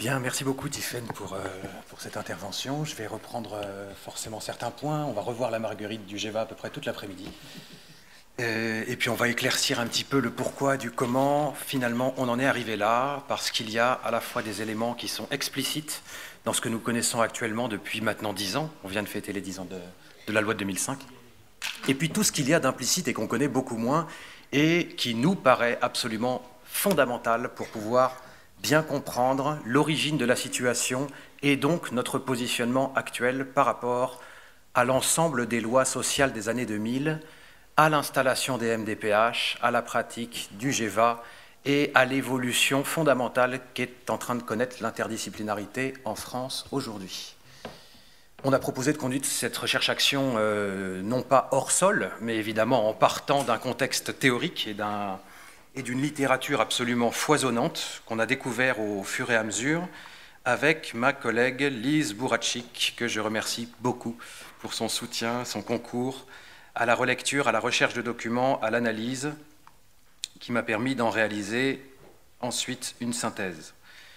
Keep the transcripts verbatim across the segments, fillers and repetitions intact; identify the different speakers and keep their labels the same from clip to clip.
Speaker 1: Bien, merci beaucoup Tiffaine pour, euh, pour cette intervention. Je vais reprendre euh, forcément certains points. On va revoir la marguerite du Géva à peu près toute l'après-midi. Euh, et puis on va éclaircir un petit peu le pourquoi du comment finalement on en est arrivé là, parce qu'il y a à la fois des éléments qui sont explicites dans ce que nous connaissons actuellement depuis maintenant dix ans. On vient de fêter les dix ans de, de la loi de deux mille cinq. Et puis tout ce qu'il y a d'implicite et qu'on connaît beaucoup moins et qui nous paraît absolument fondamental pour pouvoir bien comprendre l'origine de la situation et donc notre positionnement actuel par rapport à l'ensemble des lois sociales des années deux mille, à l'installation des M D P H, à la pratique du Géva et à l'évolution fondamentale qu'est en train de connaître l'interdisciplinarité en France aujourd'hui. On a proposé de conduire cette recherche-action euh, non pas hors sol, mais évidemment en partant d'un contexte théorique et d'un et d'une littérature absolument foisonnante qu'on a découvert au fur et à mesure avec ma collègue Lise Bourachik, que je remercie beaucoup pour son soutien, son concours à la relecture, à la recherche de documents, à l'analyse, qui m'a permis d'en réaliser ensuite une synthèse.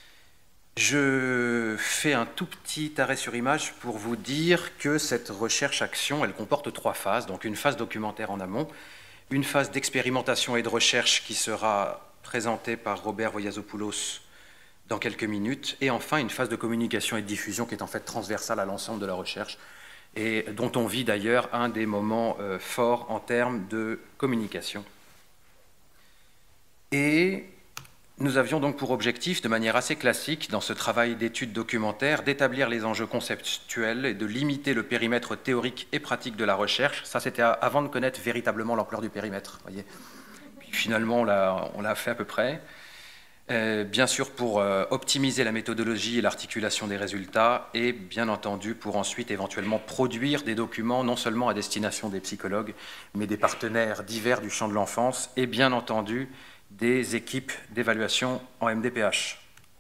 Speaker 1: Je fais un tout petit arrêt sur image pour vous dire que cette recherche-action, elle comporte trois phases, donc une phase documentaire en amont, une phase d'expérimentation et de recherche qui sera présentée par Robert Voyazopoulos dans quelques minutes, et enfin une phase de communication et de diffusion qui est en fait transversale à l'ensemble de la recherche et dont on vit d'ailleurs un des moments euh, forts en termes de communication. Et nous avions donc pour objectif, de manière assez classique, dans ce travail d'étude documentaire, d'établir les enjeux conceptuels et de limiter le périmètre théorique et pratique de la recherche. Ça, c'était avant de connaître véritablement l'ampleur du périmètre. Voyez. Puis finalement, on l'a fait à peu près. Euh, bien sûr, pour euh, optimiser la méthodologie et l'articulation des résultats, et bien entendu, pour ensuite éventuellement produire des documents, non seulement à destination des psychologues, mais des partenaires divers du champ de l'enfance, et bien entendu, des équipes d'évaluation en M D P H.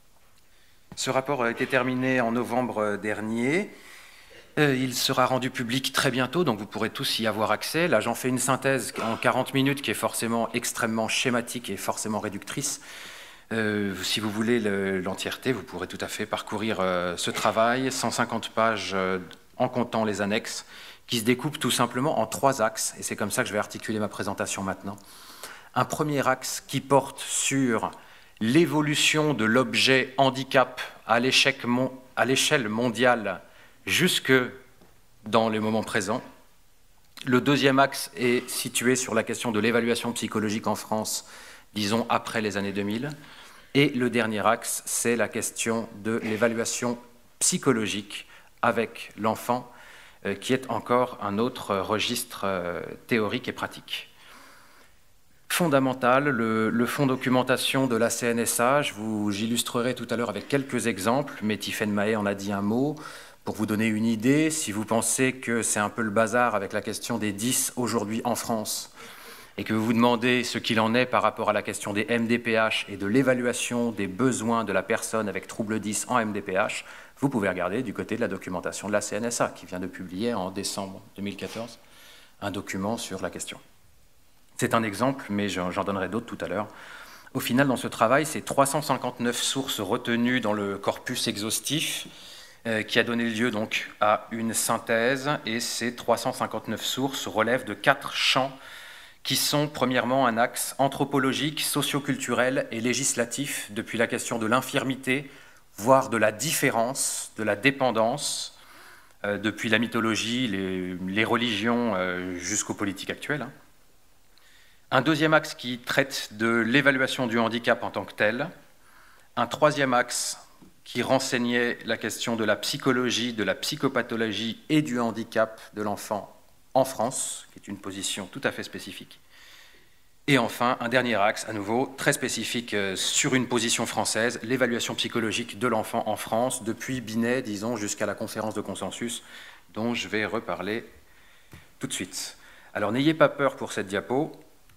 Speaker 1: Ce rapport a été terminé en novembre dernier. Euh, il sera rendu public très bientôt, donc vous pourrez tous y avoir accès. Là, j'en fais une synthèse en quarante minutes qui est forcément extrêmement schématique et forcément réductrice. Euh, si vous voulez l'entièreté, vous pourrez tout à fait parcourir euh, ce travail, cent cinquante pages euh, en comptant les annexes, qui se découpent tout simplement en trois axes, et c'est comme ça que je vais articuler ma présentation maintenant. Un premier axe qui porte sur l'évolution de l'objet handicap à l'échelle mondiale jusque dans les moments présents. Le deuxième axe est situé sur la question de l'évaluation psychologique en France, disons après les années deux mille. Et le dernier axe, c'est la question de l'évaluation psychologique avec l'enfant, euh, qui est encore un autre registre euh, théorique et pratique. Fondamental, le, le fonds documentation de la C N S A, j'illustrerai tout à l'heure avec quelques exemples, mais Tiffaine Mahé en a dit un mot. Pour vous donner une idée, si vous pensez que c'est un peu le bazar avec la question des dix aujourd'hui en France, et que vous vous demandez ce qu'il en est par rapport à la question des M D P H et de l'évaluation des besoins de la personne avec trouble dix en M D P H, vous pouvez regarder du côté de la documentation de la C N S A, qui vient de publier en décembre deux mille quatorze un document sur la question. C'est un exemple, mais j'en donnerai d'autres tout à l'heure. Au final, dans ce travail, c'est trois cent cinquante-neuf sources retenues dans le corpus exhaustif euh, qui a donné lieu donc à une synthèse, et ces trois cent cinquante-neuf sources relèvent de quatre champs qui sont premièrement un axe anthropologique, socioculturel et législatif, depuis la question de l'infirmité, voire de la différence, de la dépendance, euh, depuis la mythologie, les, les religions euh, jusqu'aux politiques actuelles. Hein. Un deuxième axe qui traite de l'évaluation du handicap en tant que tel. Un troisième axe qui renseignait la question de la psychologie, de la psychopathologie et du handicap de l'enfant en France, qui est une position tout à fait spécifique. Et enfin, un dernier axe, à nouveau, très spécifique sur une position française, l'évaluation psychologique de l'enfant en France, depuis Binet, disons, jusqu'à la conférence de consensus, dont je vais reparler tout de suite. Alors, n'ayez pas peur pour cette diapo.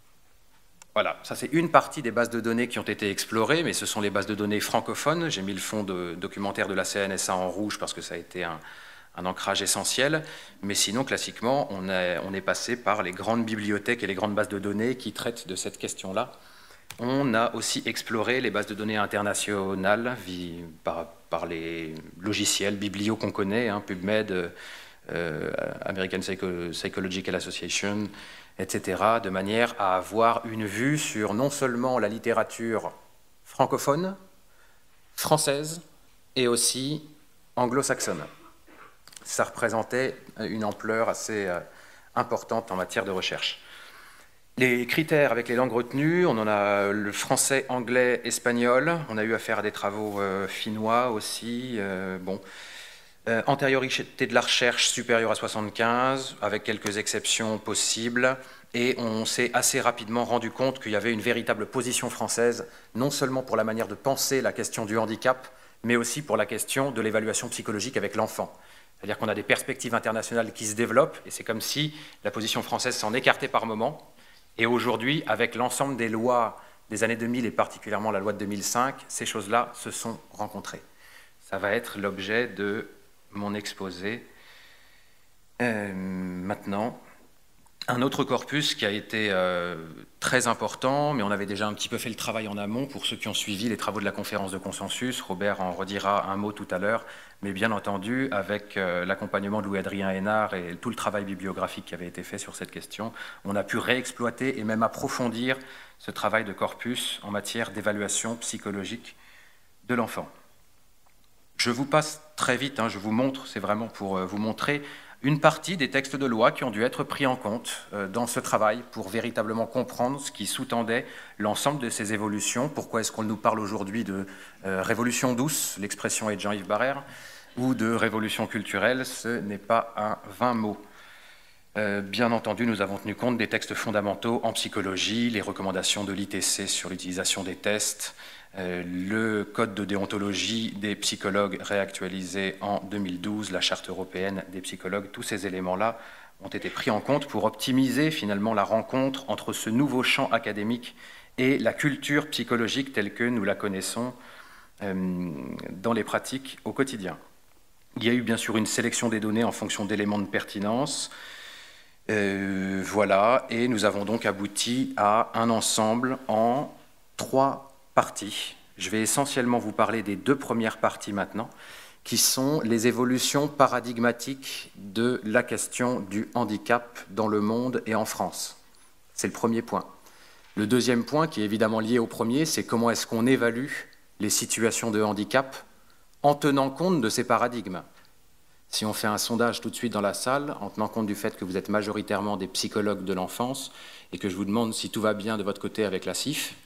Speaker 1: Voilà, ça c'est une partie des bases de données qui ont été explorées, mais ce sont les bases de données francophones. J'ai mis le fonds de, documentaire de la C N S A en rouge parce que ça a été un, un ancrage essentiel, mais sinon, classiquement, on est, on est passé par les grandes bibliothèques et les grandes bases de données qui traitent de cette question-là on a aussi exploré les bases de données internationales par, par les logiciels biblio qu'on connaît, hein, PubMed, euh, American Psycho Psychological Association, et cetera, de manière à avoir une vue sur non seulement la littérature francophone, française et aussi anglo-saxonne. Ça représentait une ampleur assez euh, importante en matière de recherche. Les critères avec les langues retenues, on en a le français, anglais, espagnol. On a eu affaire à des travaux euh, finnois aussi. Euh, bon. euh, antériorité de la recherche supérieure à soixante-quinze, avec quelques exceptions possibles. Et on s'est assez rapidement rendu compte qu'il y avait une véritable position française, non seulement pour la manière de penser la question du handicap, mais aussi pour la question de l'évaluation psychologique avec l'enfant. C'est-à-dire qu'on a des perspectives internationales qui se développent, et c'est comme si la position française s'en écartait par moments. Et aujourd'hui, avec l'ensemble des lois des années deux mille et particulièrement la loi de deux mille cinq, ces choses-là se sont rencontrées. Ça va être l'objet de mon exposé. Euh, maintenant, un autre corpus qui a été euh, très important, mais on avait déjà un petit peu fait le travail en amont pour ceux qui ont suivi les travaux de la conférence de consensus. Robert en redira un mot tout à l'heure, mais bien entendu, avec euh, l'accompagnement de Louis-Adrien Hénard et tout le travail bibliographique qui avait été fait sur cette question, on a pu réexploiter et même approfondir ce travail de corpus en matière d'évaluation psychologique de l'enfant. Je vous passe très vite, hein, je vous montre, c'est vraiment pour euh, vous montrer une partie des textes de loi qui ont dû être pris en compte euh, dans ce travail pour véritablement comprendre ce qui sous-tendait l'ensemble de ces évolutions. Pourquoi est-ce qu'on nous parle aujourd'hui de euh, révolution douce, l'expression est de Jean-Yves Barrère, ou de révolution culturelle, ce n'est pas un vain mot. Euh, bien entendu, nous avons tenu compte des textes fondamentaux en psychologie, les recommandations de l'I T C sur l'utilisation des tests, euh, le code de déontologie des psychologues réactualisé en deux mille douze, la charte européenne des psychologues, tous ces éléments-là ont été pris en compte pour optimiser finalement la rencontre entre ce nouveau champ académique et la culture psychologique telle que nous la connaissons euh, dans les pratiques au quotidien. Il y a eu bien sûr une sélection des données en fonction d'éléments de pertinence. Euh, voilà, et nous avons donc abouti à un ensemble en trois parties. Je vais essentiellement vous parler des deux premières parties maintenant, qui sont les évolutions paradigmatiques de la question du handicap dans le monde et en France. C'est le premier point. Le deuxième point, qui est évidemment lié au premier, c'est comment est-ce qu'on évalue les situations de handicap en tenant compte de ces paradigmes. Si on fait un sondage tout de suite dans la salle, en tenant compte du fait que vous êtes majoritairement des psychologues de l'enfance et que je vous demande si tout va bien de votre côté avec la C I F,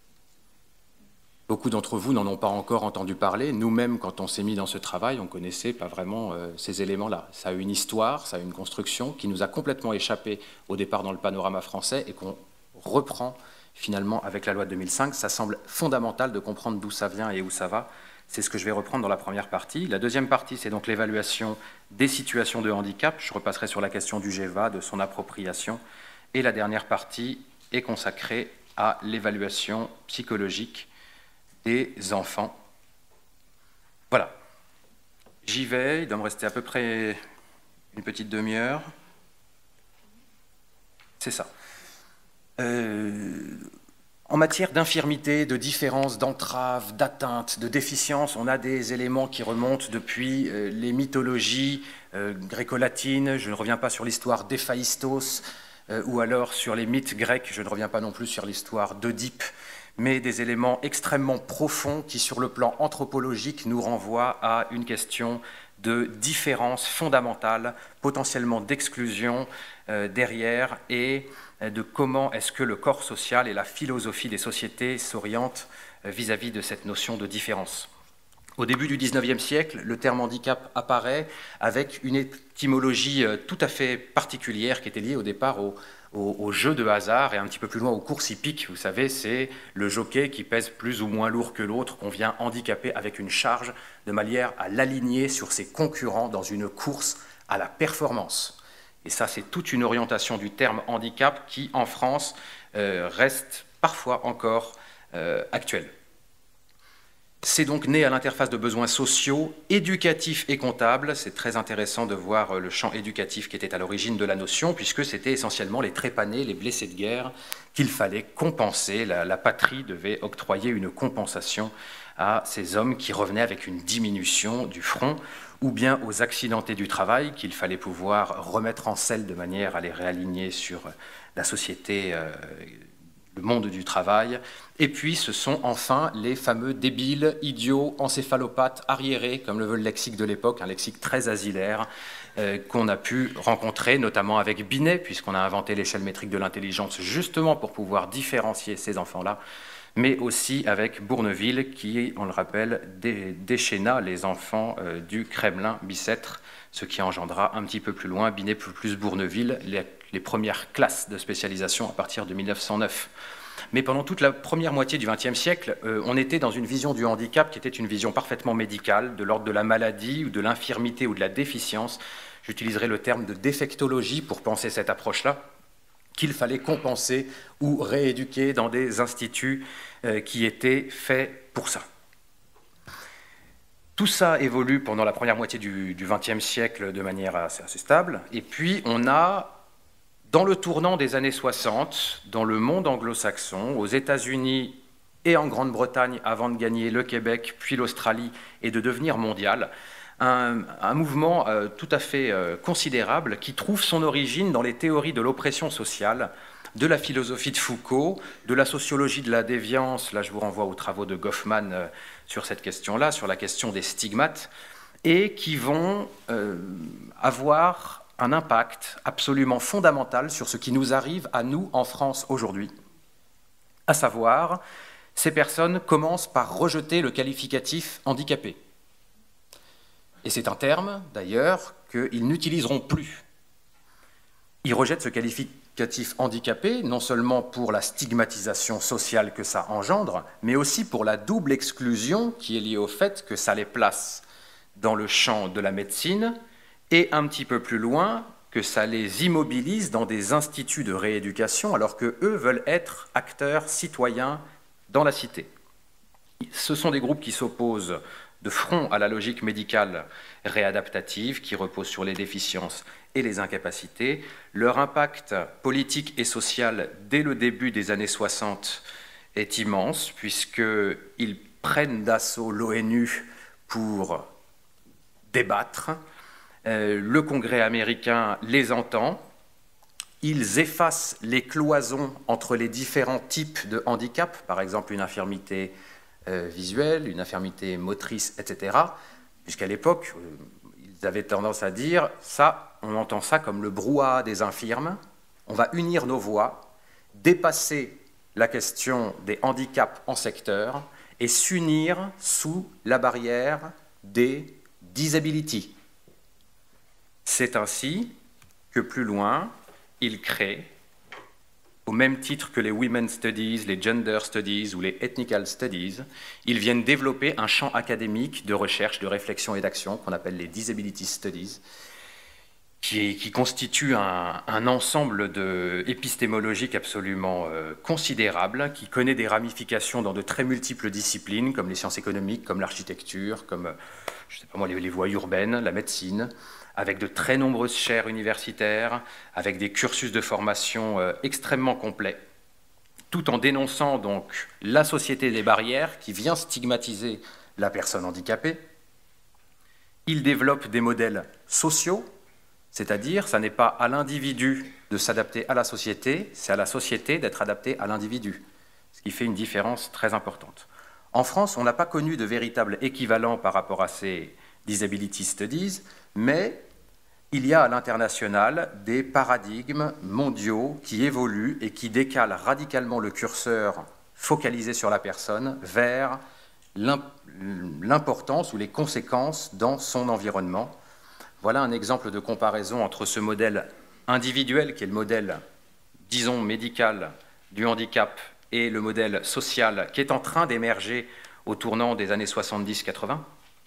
Speaker 1: beaucoup d'entre vous n'en ont pas encore entendu parler. Nous-mêmes, quand on s'est mis dans ce travail, on ne connaissait pas vraiment euh, ces éléments-là. Ça a une histoire, ça a une construction qui nous a complètement échappé au départ dans le panorama français et qu'on reprend finalement avec la loi de deux mille cinq. Ça semble fondamental de comprendre d'où ça vient et où ça va. C'est ce que je vais reprendre dans la première partie. La deuxième partie, c'est donc l'évaluation des situations de handicap. Je repasserai sur la question du G E V A, de son appropriation. Et la dernière partie est consacrée à l'évaluation psychologique des enfants. Voilà. J'y vais. Il doit me rester à peu près une petite demi-heure. C'est ça. Euh... En matière d'infirmité, de différence, d'entrave, d'atteinte, de déficience, on a des éléments qui remontent depuis euh, les mythologies euh, gréco-latines. Je ne reviens pas sur l'histoire d'Héphaïstos euh, ou alors sur les mythes grecs. Je ne reviens pas non plus sur l'histoire d'Oedipe, mais des éléments extrêmement profonds qui, sur le plan anthropologique, nous renvoient à une question de différence fondamentale, potentiellement d'exclusion euh, derrière, et de comment est-ce que le corps social et la philosophie des sociétés s'orientent vis-à-vis de cette notion de différence. Au début du dix-neuvième siècle, le terme handicap apparaît avec une étymologie tout à fait particulière qui était liée au départ au, au, au jeu de hasard et un petit peu plus loin aux courses hippiques. Vous savez, c'est le jockey qui pèse plus ou moins lourd que l'autre, qu'on vient handicaper avec une charge de manière à l'aligner sur ses concurrents dans une course à la performance. Et ça, c'est toute une orientation du terme handicap qui, en France, euh, reste parfois encore euh, actuelle. C'est donc né à l'interface de besoins sociaux, éducatifs et comptables. C'est très intéressant de voir le champ éducatif qui était à l'origine de la notion, puisque c'était essentiellement les trépanés, les blessés de guerre, qu'il fallait compenser. La, la patrie devait octroyer une compensation à ces hommes qui revenaient avec une diminution du front, ou bien aux accidentés du travail qu'il fallait pouvoir remettre en selle de manière à les réaligner sur la société, euh, le monde du travail. Et puis ce sont enfin les fameux débiles, idiots, encéphalopathes, arriérés, comme le veut le lexique de l'époque, un lexique très asilaire, euh, qu'on a pu rencontrer, notamment avec Binet, puisqu'on a inventé l'échelle métrique de l'intelligence justement pour pouvoir différencier ces enfants-là, mais aussi avec Bourneville, qui, on le rappelle, déchaîna les enfants euh, du Kremlin Bicêtre, ce qui engendra un petit peu plus loin, Binet plus Bourneville, les, les premières classes de spécialisation à partir de mille neuf cent neuf. Mais pendant toute la première moitié du vingtième siècle, euh, on était dans une vision du handicap qui était une vision parfaitement médicale, de l'ordre de la maladie ou de l'infirmité ou de la déficience. J'utiliserai le terme de défectologie pour penser cette approche-là, qu'il fallait compenser ou rééduquer dans des instituts euh, qui étaient faits pour ça. Tout ça évolue pendant la première moitié du vingtième siècle de manière assez, assez stable, et puis on a, dans le tournant des années soixante, dans le monde anglo-saxon, aux États-Unis et en Grande-Bretagne, avant de gagner le Québec, puis l'Australie, et de devenir mondial, un, un mouvement euh, tout à fait euh, considérable qui trouve son origine dans les théories de l'oppression sociale, de la philosophie de Foucault, de la sociologie de la déviance. Là, je vous renvoie aux travaux de Goffman euh, sur cette question-là, sur la question des stigmates, et qui vont euh, avoir un impact absolument fondamental sur ce qui nous arrive à nous en France aujourd'hui. À savoir, ces personnes commencent par rejeter le qualificatif handicapé. Et c'est un terme, d'ailleurs, qu'ils n'utiliseront plus. Ils rejettent ce qualificatif handicapé, non seulement pour la stigmatisation sociale que ça engendre, mais aussi pour la double exclusion qui est liée au fait que ça les place dans le champ de la médecine, et un petit peu plus loin, que ça les immobilise dans des instituts de rééducation, alors qu'eux veulent être acteurs citoyens dans la cité. Ce sont des groupes qui s'opposent de front à la logique médicale réadaptative, qui repose sur les déficiences et les incapacités. Leur impact politique et social, dès le début des années soixante, est immense, puisqu'ils prennent d'assaut l'ONU pour débattre. Euh, le Congrès américain les entend, ils effacent les cloisons entre les différents types de handicap, par exemple une infirmité euh, visuelle, une infirmité motrice, et cetera, puisqu'à l'époque, euh, ils avaient tendance à dire, ça, on entend ça comme le brouhaha des infirmes, on va unir nos voix, dépasser la question des handicaps en secteur et s'unir sous la barrière des disabilities. C'est ainsi que plus loin, ils créent, au même titre que les Women's Studies, les Gender Studies ou les Ethnical Studies, ils viennent développer un champ académique de recherche, de réflexion et d'action qu'on appelle les Disability Studies, qui, qui constitue un, un ensemble de, épistémologique absolument euh, considérable, qui connaît des ramifications dans de très multiples disciplines, comme les sciences économiques, comme l'architecture, comme je sais pas moi, les, les voies urbaines, la médecine, avec de très nombreuses chaires universitaires, avec des cursus de formation euh, extrêmement complets, tout en dénonçant donc la société des barrières qui vient stigmatiser la personne handicapée. Il développe des modèles sociaux, c'est-à-dire ça n'est pas à l'individu de s'adapter à la société, c'est à la société d'être adaptée à l'individu, ce qui fait une différence très importante. En France, on n'a pas connu de véritable équivalent par rapport à ces Disability Studies, mais il y a à l'international des paradigmes mondiaux qui évoluent et qui décalent radicalement le curseur focalisé sur la personne vers l'importance ou les conséquences dans son environnement. Voilà un exemple de comparaison entre ce modèle individuel, qui est le modèle, disons, médical du handicap, et le modèle social qui est en train d'émerger au tournant des années soixante-dix quatre-vingts.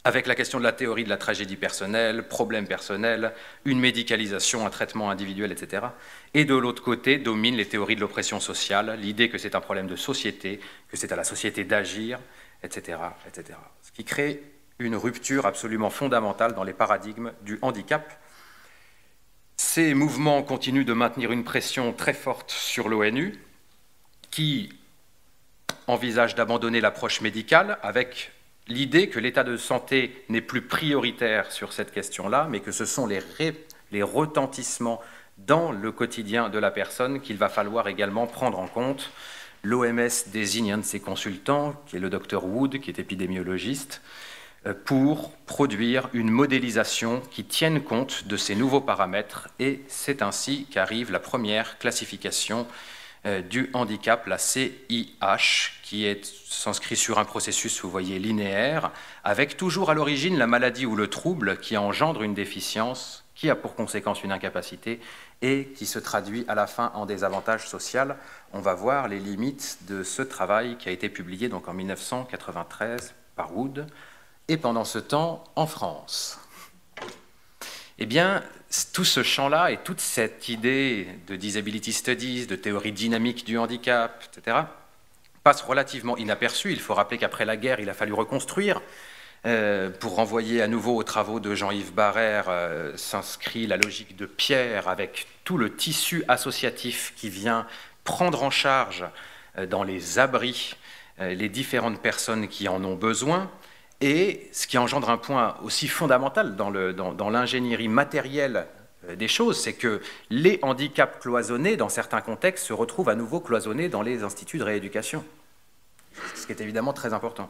Speaker 1: avec la question de la théorie de la tragédie personnelle, problème personnel, une médicalisation, un traitement individuel, et cetera. Et de l'autre côté, dominent les théories de l'oppression sociale, l'idée que c'est un problème de société, que c'est à la société d'agir, et cetera, et cetera. Ce qui crée une rupture absolument fondamentale dans les paradigmes du handicap. Ces mouvements continuent de maintenir une pression très forte sur l'ONU, qui envisage d'abandonner l'approche médicale avec l'idée que l'état de santé n'est plus prioritaire sur cette question-là, mais que ce sont les, ré, les retentissements dans le quotidien de la personne qu'il va falloir également prendre en compte. L'O M S désigne un de ses consultants, qui est le docteur Wood, qui est épidémiologiste, pour produire une modélisation qui tienne compte de ces nouveaux paramètres, et c'est ainsi qu'arrive la première classification du handicap, la C I H, qui s'inscrit sur un processus, vous voyez, linéaire, avec toujours à l'origine la maladie ou le trouble qui engendre une déficience, qui a pour conséquence une incapacité et qui se traduit à la fin en désavantage social. On va voir les limites de ce travail qui a été publié donc en mille neuf cent quatre-vingt-treize par Wood, et pendant ce temps en France. Eh bien, tout ce champ-là et toute cette idée de disability studies, de théorie dynamique du handicap, et cetera, passe relativement inaperçue. Il faut rappeler qu'après la guerre, il a fallu reconstruire. Euh, pour renvoyer à nouveau aux travaux de Jean-Yves Barrère, euh, s'inscrit la logique de Pierre avec tout le tissu associatif qui vient prendre en charge euh, dans les abris euh, les différentes personnes qui en ont besoin. Et ce qui engendre un point aussi fondamental dans, le, dans, dans l'ingénierie matérielle des choses, c'est que les handicaps cloisonnés, dans certains contextes, se retrouvent à nouveau cloisonnés dans les instituts de rééducation, ce qui est évidemment très important.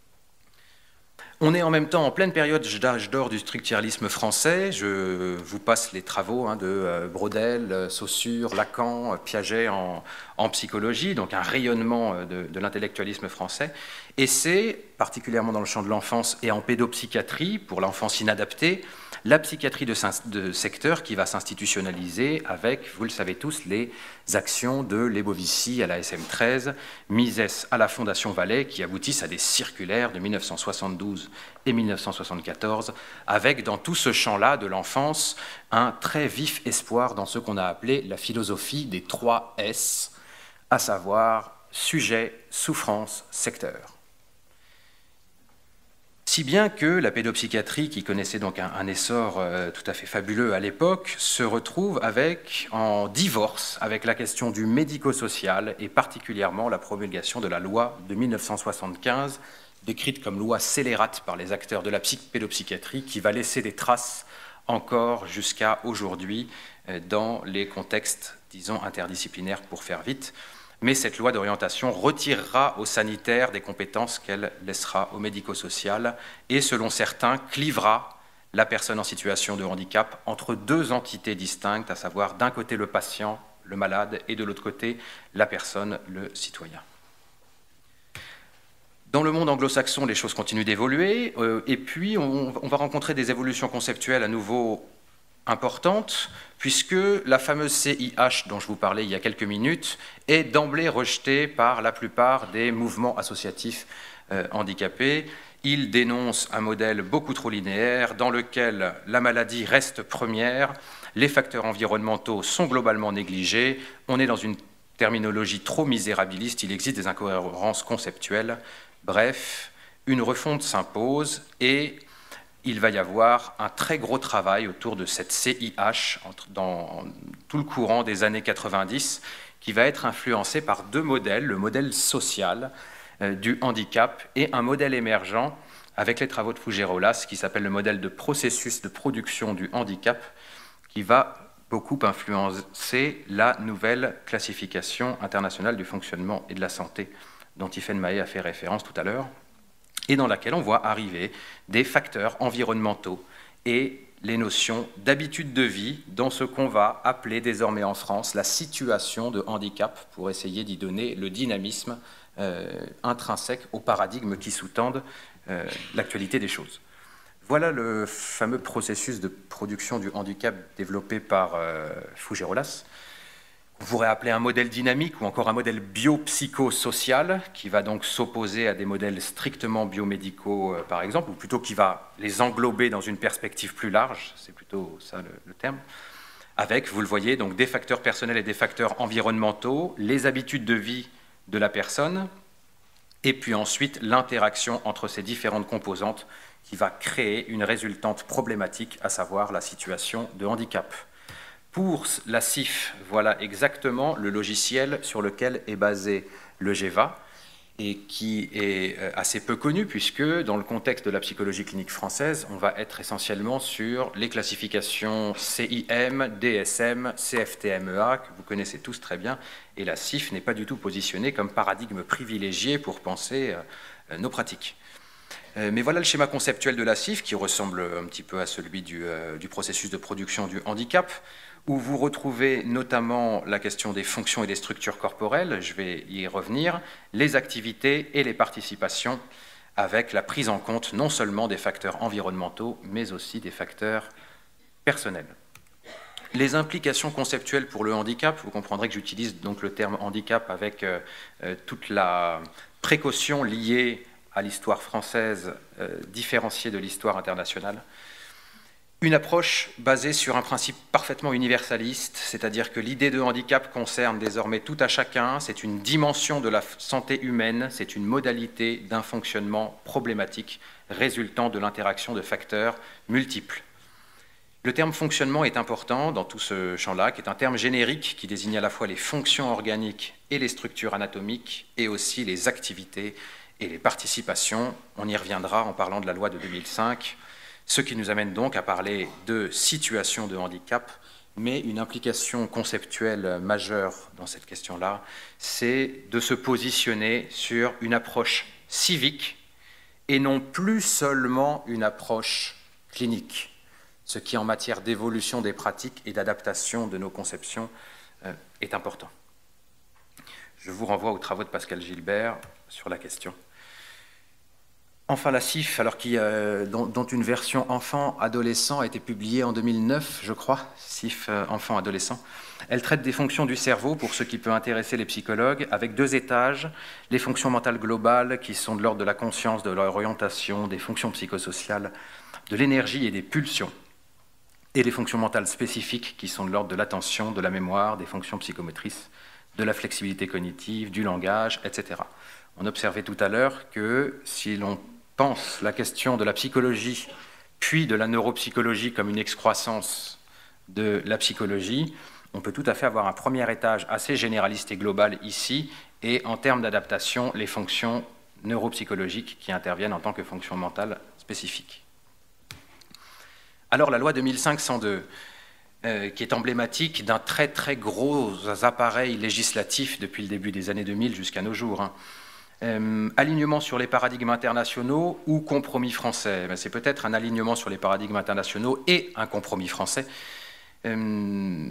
Speaker 1: On est en même temps en pleine période d'âge d'or du structuralisme français. Je vous passe les travaux hein, de Braudel, Saussure, Lacan, Piaget en, en psychologie, donc un rayonnement de, de l'intellectualisme français. Et c'est, particulièrement dans le champ de l'enfance et en pédopsychiatrie, pour l'enfance inadaptée, la psychiatrie de, de secteur qui va s'institutionnaliser avec, vous le savez tous, les actions de Lebovici à la S M treize, Mises à la Fondation Vallée, qui aboutissent à des circulaires de mille neuf cent soixante-douze et mille neuf cent soixante-quatorze, avec dans tout ce champ-là de l'enfance un très vif espoir dans ce qu'on a appelé la philosophie des trois S, à savoir sujet, souffrance, secteur. Si bien que la pédopsychiatrie, qui connaissait donc un, un essor euh, tout à fait fabuleux à l'époque, se retrouve avec, en divorce avec la question du médico-social et particulièrement la promulgation de la loi de mille neuf cent soixante-quinze, décrite comme loi scélérate par les acteurs de la pédopsychiatrie, qui va laisser des traces encore jusqu'à aujourd'hui euh, dans les contextes, disons, interdisciplinaires pour faire vite. Mais cette loi d'orientation retirera aux sanitaires des compétences qu'elle laissera au médico-social et, selon certains, clivera la personne en situation de handicap entre deux entités distinctes, à savoir d'un côté le patient, le malade, et de l'autre côté la personne, le citoyen. Dans le monde anglo-saxon, les choses continuent d'évoluer, euh, et puis on, on va rencontrer des évolutions conceptuelles à nouveau importante, puisque la fameuse C I H dont je vous parlais il y a quelques minutes est d'emblée rejetée par la plupart des mouvements associatifs euh, handicapés. Ils dénoncent un modèle beaucoup trop linéaire dans lequel la maladie reste première, les facteurs environnementaux sont globalement négligés, on est dans une terminologie trop misérabiliste, il existe des incohérences conceptuelles. Bref, une refonte s'impose et il va y avoir un très gros travail autour de cette C I H dans tout le courant des années quatre-vingt-dix, qui va être influencé par deux modèles, le modèle social euh, du handicap et un modèle émergent avec les travaux de Fougerolas qui s'appelle le modèle de processus de production du handicap, qui va beaucoup influencer la nouvelle classification internationale du fonctionnement et de la santé dont Tiffaine Mahé a fait référence tout à l'heure, et dans laquelle on voit arriver des facteurs environnementaux et les notions d'habitude de vie dans ce qu'on va appeler désormais en France la situation de handicap, pour essayer d'y donner le dynamisme euh, intrinsèque aux paradigmes qui sous-tendent euh, l'actualité des choses. Voilà le fameux processus de production du handicap développé par euh, Fougerolas, On pourrait appeler un modèle dynamique ou encore un modèle biopsychosocial qui va donc s'opposer à des modèles strictement biomédicaux, euh, par exemple, ou plutôt qui va les englober dans une perspective plus large, c'est plutôt ça le, le terme, avec, vous le voyez, donc des facteurs personnels et des facteurs environnementaux, les habitudes de vie de la personne, et puis ensuite l'interaction entre ces différentes composantes qui va créer une résultante problématique, à savoir la situation de handicap. Pour la C I F, voilà exactement le logiciel sur lequel est basé le GEVA et qui est assez peu connu puisque dans le contexte de la psychologie clinique française, on va être essentiellement sur les classifications C I M, D S M, C F T M E A, que vous connaissez tous très bien, et la C I F n'est pas du tout positionnée comme paradigme privilégié pour penser nos pratiques. Mais voilà le schéma conceptuel de la C I F qui ressemble un petit peu à celui du, euh, du processus de production du handicap, où vous retrouvez notamment la question des fonctions et des structures corporelles, je vais y revenir, les activités et les participations, avec la prise en compte non seulement des facteurs environnementaux, mais aussi des facteurs personnels. Les implications conceptuelles pour le handicap, vous comprendrez que j'utilise donc le terme handicap avec euh, euh, toute la précaution liée à l'histoire française euh, différenciée de l'histoire internationale. Une approche basée sur un principe parfaitement universaliste, c'est-à-dire que l'idée de handicap concerne désormais tout à chacun, c'est une dimension de la santé humaine, c'est une modalité d'un fonctionnement problématique résultant de l'interaction de facteurs multiples. Le terme fonctionnement est important dans tout ce champ-là, qui est un terme générique qui désigne à la fois les fonctions organiques et les structures anatomiques, et aussi les activités et les participations. On y reviendra en parlant de la loi de deux mille cinq, ce qui nous amène donc à parler de situation de handicap, mais une implication conceptuelle majeure dans cette question-là, c'est de se positionner sur une approche civique et non plus seulement une approche clinique, ce qui en matière d'évolution des pratiques et d'adaptation de nos conceptions euh, est important. Je vous renvoie aux travaux de Pascal Gilbert sur la question. Enfin, la C I F, alors qui, euh, dont, dont une version enfant-adolescent a été publiée en deux mille neuf, je crois, C I F euh, enfant-adolescent, elle traite des fonctions du cerveau, pour ce qui peut intéresser les psychologues, avec deux étages, les fonctions mentales globales, qui sont de l'ordre de la conscience, de l'orientation, des fonctions psychosociales, de l'énergie et des pulsions, et les fonctions mentales spécifiques, qui sont de l'ordre de l'attention, de la mémoire, des fonctions psychomotrices, de la flexibilité cognitive, du langage, et cetera. On observait tout à l'heure que si l'on pense la question de la psychologie, puis de la neuropsychologie comme une excroissance de la psychologie, on peut tout à fait avoir un premier étage assez généraliste et global ici, et en termes d'adaptation, les fonctions neuropsychologiques qui interviennent en tant que fonctions mentales spécifiques. Alors la loi deux mille cinq cent deux, euh, qui est emblématique d'un très très gros appareil législatif depuis le début des années deux mille jusqu'à nos jours, hein. Euh, alignement sur les paradigmes internationaux ou compromis français. C'est peut-être un alignement sur les paradigmes internationaux et un compromis français. Euh,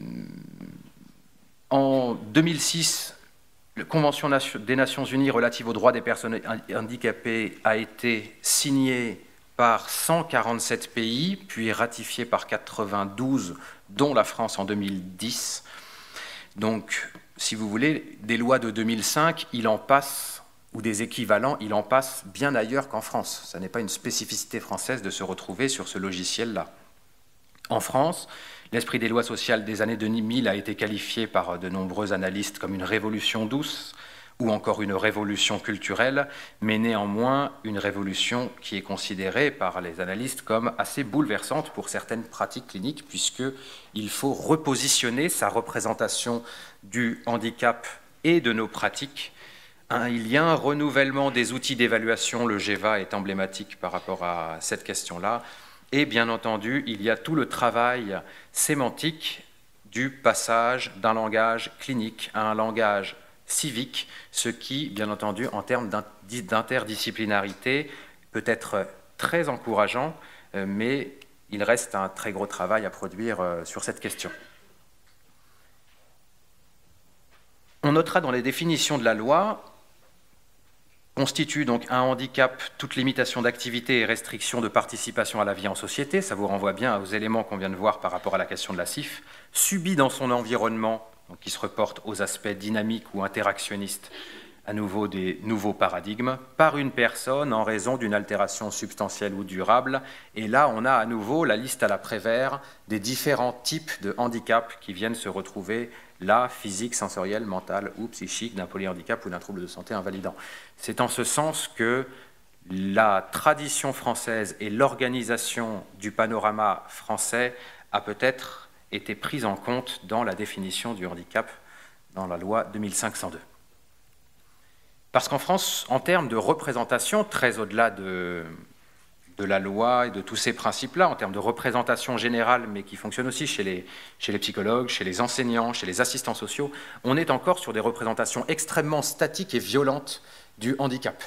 Speaker 1: en deux mille six, la Convention des Nations Unies relative aux droits des personnes handicapées a été signée par cent quarante-sept pays, puis ratifiée par quatre-vingt-douze, dont la France en deux mille dix. Donc, si vous voulez, des lois de deux mille cinq, il en passe, ou des équivalents, il en passe bien ailleurs qu'en France. Ce n'est pas une spécificité française de se retrouver sur ce logiciel-là. En France, l'esprit des lois sociales des années deux mille a été qualifié par de nombreux analystes comme une révolution douce ou encore une révolution culturelle, mais néanmoins une révolution qui est considérée par les analystes comme assez bouleversante pour certaines pratiques cliniques, puisqu'il faut repositionner sa représentation du handicap et de nos pratiques. Il y a un renouvellement des outils d'évaluation, le GEVA est emblématique par rapport à cette question-là, et bien entendu, il y a tout le travail sémantique du passage d'un langage clinique à un langage civique, ce qui, bien entendu, en termes d'interdisciplinarité, peut être très encourageant, mais il reste un très gros travail à produire sur cette question. On notera dans les définitions de la loi constitue donc un handicap toute limitation d'activité et restriction de participation à la vie en société, ça vous renvoie bien aux éléments qu'on vient de voir par rapport à la question de la C I F, subi dans son environnement donc qui se reportent aux aspects dynamiques ou interactionnistes, à nouveau des nouveaux paradigmes, par une personne en raison d'une altération substantielle ou durable. Et là, on a à nouveau la liste à la Prévert des différents types de handicaps qui viennent se retrouver là, physique, sensoriel, mental ou psychique, d'un polyhandicap ou d'un trouble de santé invalidant. C'est en ce sens que la tradition française et l'organisation du panorama français a peut-être été prise en compte dans la définition du handicap dans la loi deux mille cinq cent deux. Parce qu'en France, en termes de représentation, très au-delà de, de la loi et de tous ces principes-là, en termes de représentation générale, mais qui fonctionne aussi chez les, chez les psychologues, chez les enseignants, chez les assistants sociaux, on est encore sur des représentations extrêmement statiques et violentes du handicap.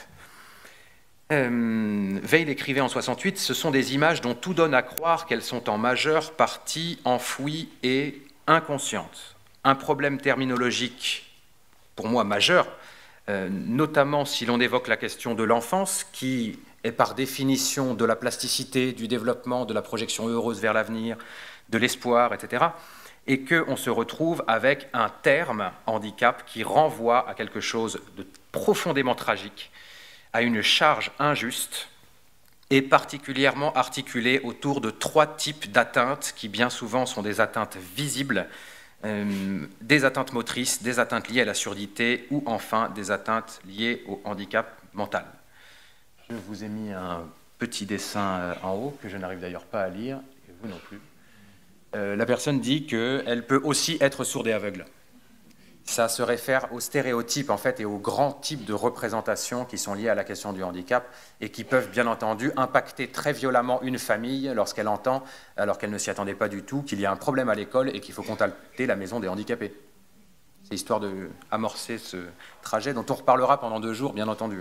Speaker 1: Euh, Weil écrivait en soixante-huit, ce sont des images dont tout donne à croire qu'elles sont en majeure partie enfouies et inconscientes. Un problème terminologique, pour moi, majeur, Euh, notamment si l'on évoque la question de l'enfance, qui est par définition de la plasticité, du développement, de la projection heureuse vers l'avenir, de l'espoir, et cetera, et qu'on se retrouve avec un terme handicap qui renvoie à quelque chose de profondément tragique, à une charge injuste, et particulièrement articulée autour de trois types d'atteintes qui bien souvent sont des atteintes visibles, Euh, des atteintes motrices, des atteintes liées à la surdité ou enfin des atteintes liées au handicap mental. Je vous ai mis un petit dessin en haut que je n'arrive d'ailleurs pas à lire, et vous non plus. Euh, la personne dit qu'elle peut aussi être sourde et aveugle. Ça se réfère aux stéréotypes en fait, et aux grands types de représentations qui sont liés à la question du handicap et qui peuvent bien entendu impacter très violemment une famille lorsqu'elle entend, alors qu'elle ne s'y attendait pas du tout, qu'il y a un problème à l'école et qu'il faut contacter la maison des handicapés. C'est histoire d'amorcer ce trajet dont on reparlera pendant deux jours, bien entendu.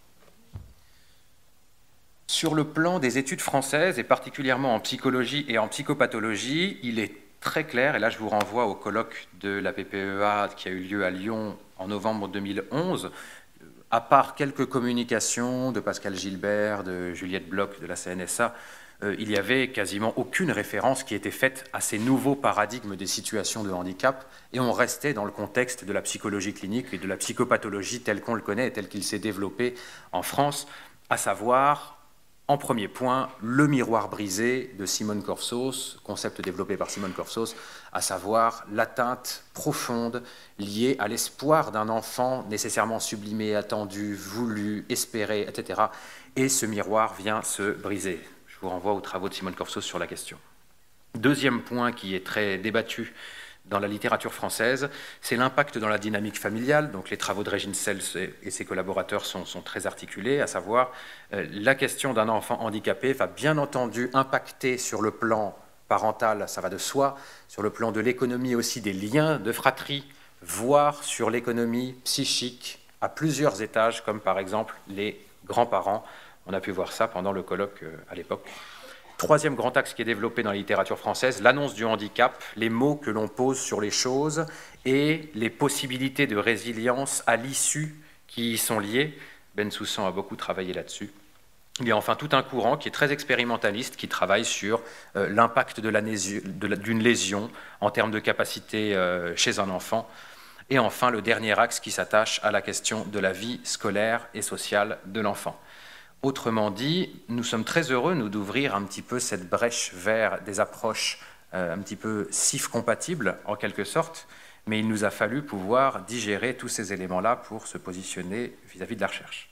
Speaker 1: Sur le plan des études françaises, et particulièrement en psychologie et en psychopathologie, il est très clair, et là je vous renvoie au colloque de la P P E A qui a eu lieu à Lyon en novembre deux mille onze, à part quelques communications de Pascal Gilbert, de Juliette Bloch, de la C N S A, euh, il n'y avait quasiment aucune référence qui était faite à ces nouveaux paradigmes des situations de handicap, et on restait dans le contexte de la psychologie clinique et de la psychopathologie tel qu'on le connaît et tel qu'il s'est développé en France, à savoir... En premier point, le miroir brisé de Simone Corsos, concept développé par Simone Corsos, à savoir l'atteinte profonde liée à l'espoir d'un enfant nécessairement sublimé, attendu, voulu, espéré, et cetera. Et ce miroir vient se briser. Je vous renvoie aux travaux de Simone Corsos sur la question. Deuxième point qui est très débattu dans la littérature française, c'est l'impact dans la dynamique familiale. Donc les travaux de Régine Sels et ses collaborateurs sont, sont très articulés, à savoir euh, la question d'un enfant handicapé va bien entendu impacter sur le plan parental, ça va de soi, sur le plan de l'économie aussi des liens de fratrie, voire sur l'économie psychique à plusieurs étages, comme par exemple les grands-parents. On a pu voir ça pendant le colloque euh, à l'époque. Troisième grand axe qui est développé dans la littérature française, l'annonce du handicap, les mots que l'on pose sur les choses et les possibilités de résilience à l'issue qui y sont liées. Bensoussan a beaucoup travaillé là-dessus. Il y a enfin tout un courant qui est très expérimentaliste, qui travaille sur euh, l'impact d'une lésion en termes de capacité euh, chez un enfant. Et enfin, le dernier axe qui s'attache à la question de la vie scolaire et sociale de l'enfant. Autrement dit, nous sommes très heureux, nous, d'ouvrir un petit peu cette brèche vers des approches euh, un petit peu S I F-compatibles, en quelque sorte, mais il nous a fallu pouvoir digérer tous ces éléments-là pour se positionner vis-à-vis de la recherche.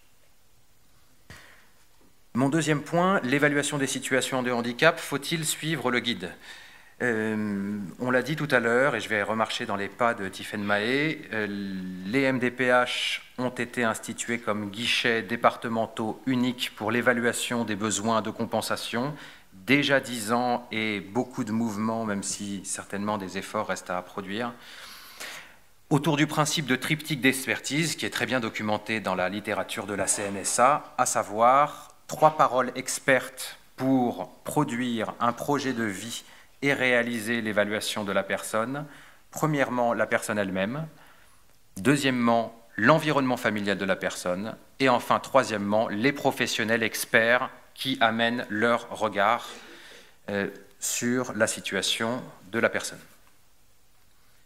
Speaker 1: Mon deuxième point, l'évaluation des situations de handicap, faut-il suivre le guide ? Euh, on l'a dit tout à l'heure, et je vais remarcher dans les pas de Tiffaine Mahé, euh, les M D P H ont été institués comme guichets départementaux uniques pour l'évaluation des besoins de compensation. Déjà dix ans et beaucoup de mouvements, même si certainement des efforts restent à produire. Autour du principe de triptyque d'expertise, qui est très bien documenté dans la littérature de la C N S A, à savoir trois paroles expertes pour produire un projet de vie et réaliser l'évaluation de la personne. Premièrement, la personne elle-même. Deuxièmement, l'environnement familial de la personne. Et enfin, troisièmement, les professionnels experts qui amènent leur regard euh, sur la situation de la personne.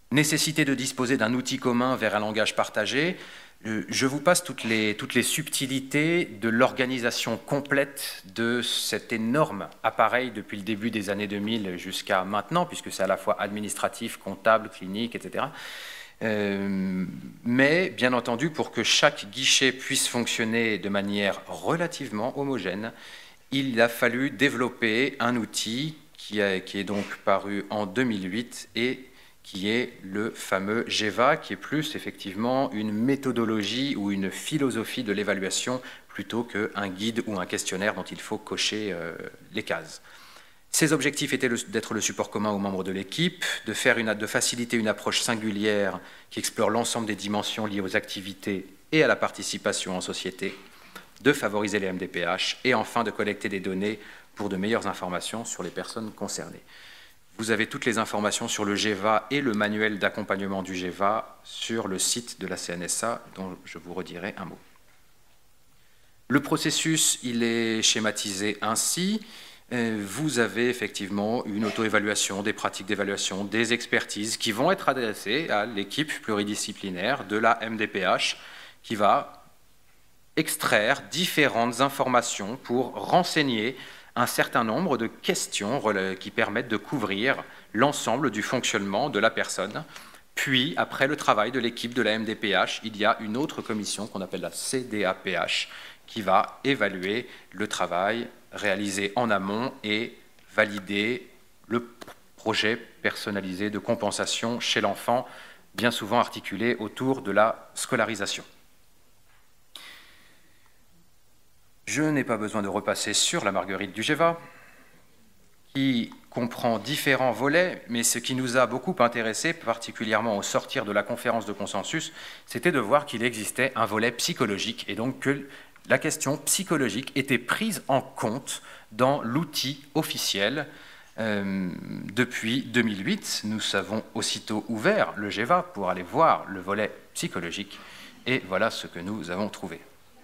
Speaker 1: Nécessité de disposer d'un outil commun vers un langage partagé. Je vous passe toutes les, toutes les subtilités de l'organisation complète de cet énorme appareil depuis le début des années deux mille jusqu'à maintenant, puisque c'est à la fois administratif, comptable, clinique, et cetera. Euh, mais, bien entendu, pour que chaque guichet puisse fonctionner de manière relativement homogène, il a fallu développer un outil qui, a, qui est donc paru en deux mille huit et qui est le fameux GEVA, qui est plus effectivement une méthodologie ou une philosophie de l'évaluation plutôt qu'un guide ou un questionnaire dont il faut cocher euh, les cases. Ses objectifs étaient d'être le support commun aux membres de l'équipe, de, faire une, de faciliter une approche singulière qui explore l'ensemble des dimensions liées aux activités et à la participation en société, de favoriser les M D P H et enfin de collecter des données pour de meilleures informations sur les personnes concernées. Vous avez toutes les informations sur le GEVA et le manuel d'accompagnement du GEVA sur le site de la C N S A, dont je vous redirai un mot. Le processus, il est schématisé ainsi. Vous avez effectivement une auto-évaluation, des pratiques d'évaluation, des expertises qui vont être adressées à l'équipe pluridisciplinaire de la M D P H qui va extraire différentes informations pour renseigner un certain nombre de questions qui permettent de couvrir l'ensemble du fonctionnement de la personne. Puis, après le travail de l'équipe de la M D P H, il y a une autre commission qu'on appelle la C D A P H qui va évaluer le travail réalisé en amont et valider le projet personnalisé de compensation chez l'enfant, bien souvent articulé autour de la scolarisation. Je n'ai pas besoin de repasser sur la marguerite du GEVA, qui comprend différents volets, mais ce qui nous a beaucoup intéressé, particulièrement au sortir de la conférence de consensus, c'était de voir qu'il existait un volet psychologique, et donc que la question psychologique était prise en compte dans l'outil officiel. Euh, depuis deux mille huit, nous avons aussitôt ouvert le GEVA pour aller voir le volet psychologique, et voilà ce que nous avons trouvé.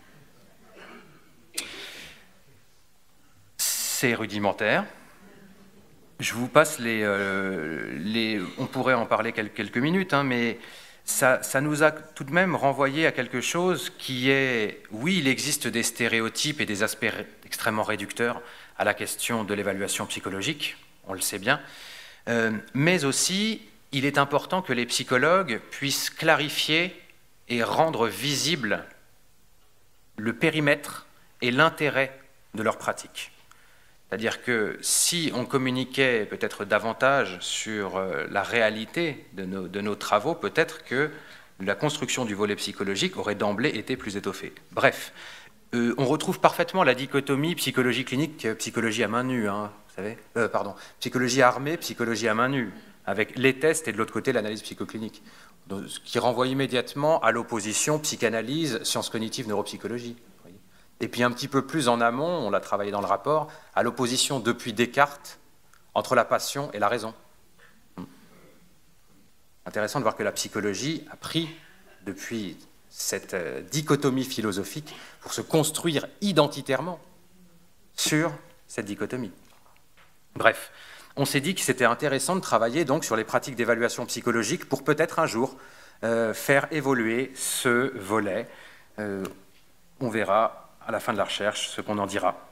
Speaker 1: C'est rudimentaire. Je vous passe les, euh, les... On pourrait en parler quelques, quelques minutes, hein, mais ça, ça nous a tout de même renvoyé à quelque chose qui est... Oui, il existe des stéréotypes et des aspects extrêmement réducteurs à la question de l'évaluation psychologique, on le sait bien, euh, mais aussi, il est important que les psychologues puissent clarifier et rendre visible le périmètre et l'intérêt de leur pratique. C'est-à-dire que si on communiquait peut-être davantage sur la réalité de nos, de nos travaux, peut-être que la construction du volet psychologique aurait d'emblée été plus étoffée. Bref, euh, on retrouve parfaitement la dichotomie psychologie clinique, psychologie à main nue, hein, vous savez, euh, pardon, psychologie armée, psychologie à main nue, avec les tests et de l'autre côté l'analyse psychoclinique, donc, ce qui renvoie immédiatement à l'opposition psychanalyse, sciences cognitives, neuropsychologie. Et puis un petit peu plus en amont, on l'a travaillé dans le rapport, à l'opposition depuis Descartes entre la passion et la raison. Intéressant de voir que la psychologie a pris depuis cette dichotomie philosophique pour se construire identitairement sur cette dichotomie. Bref, on s'est dit que c'était intéressant de travailler donc sur les pratiques d'évaluation psychologique pour peut-être un jour euh, faire évoluer ce volet. Euh, on verra à la fin de la recherche ce qu'on en dira.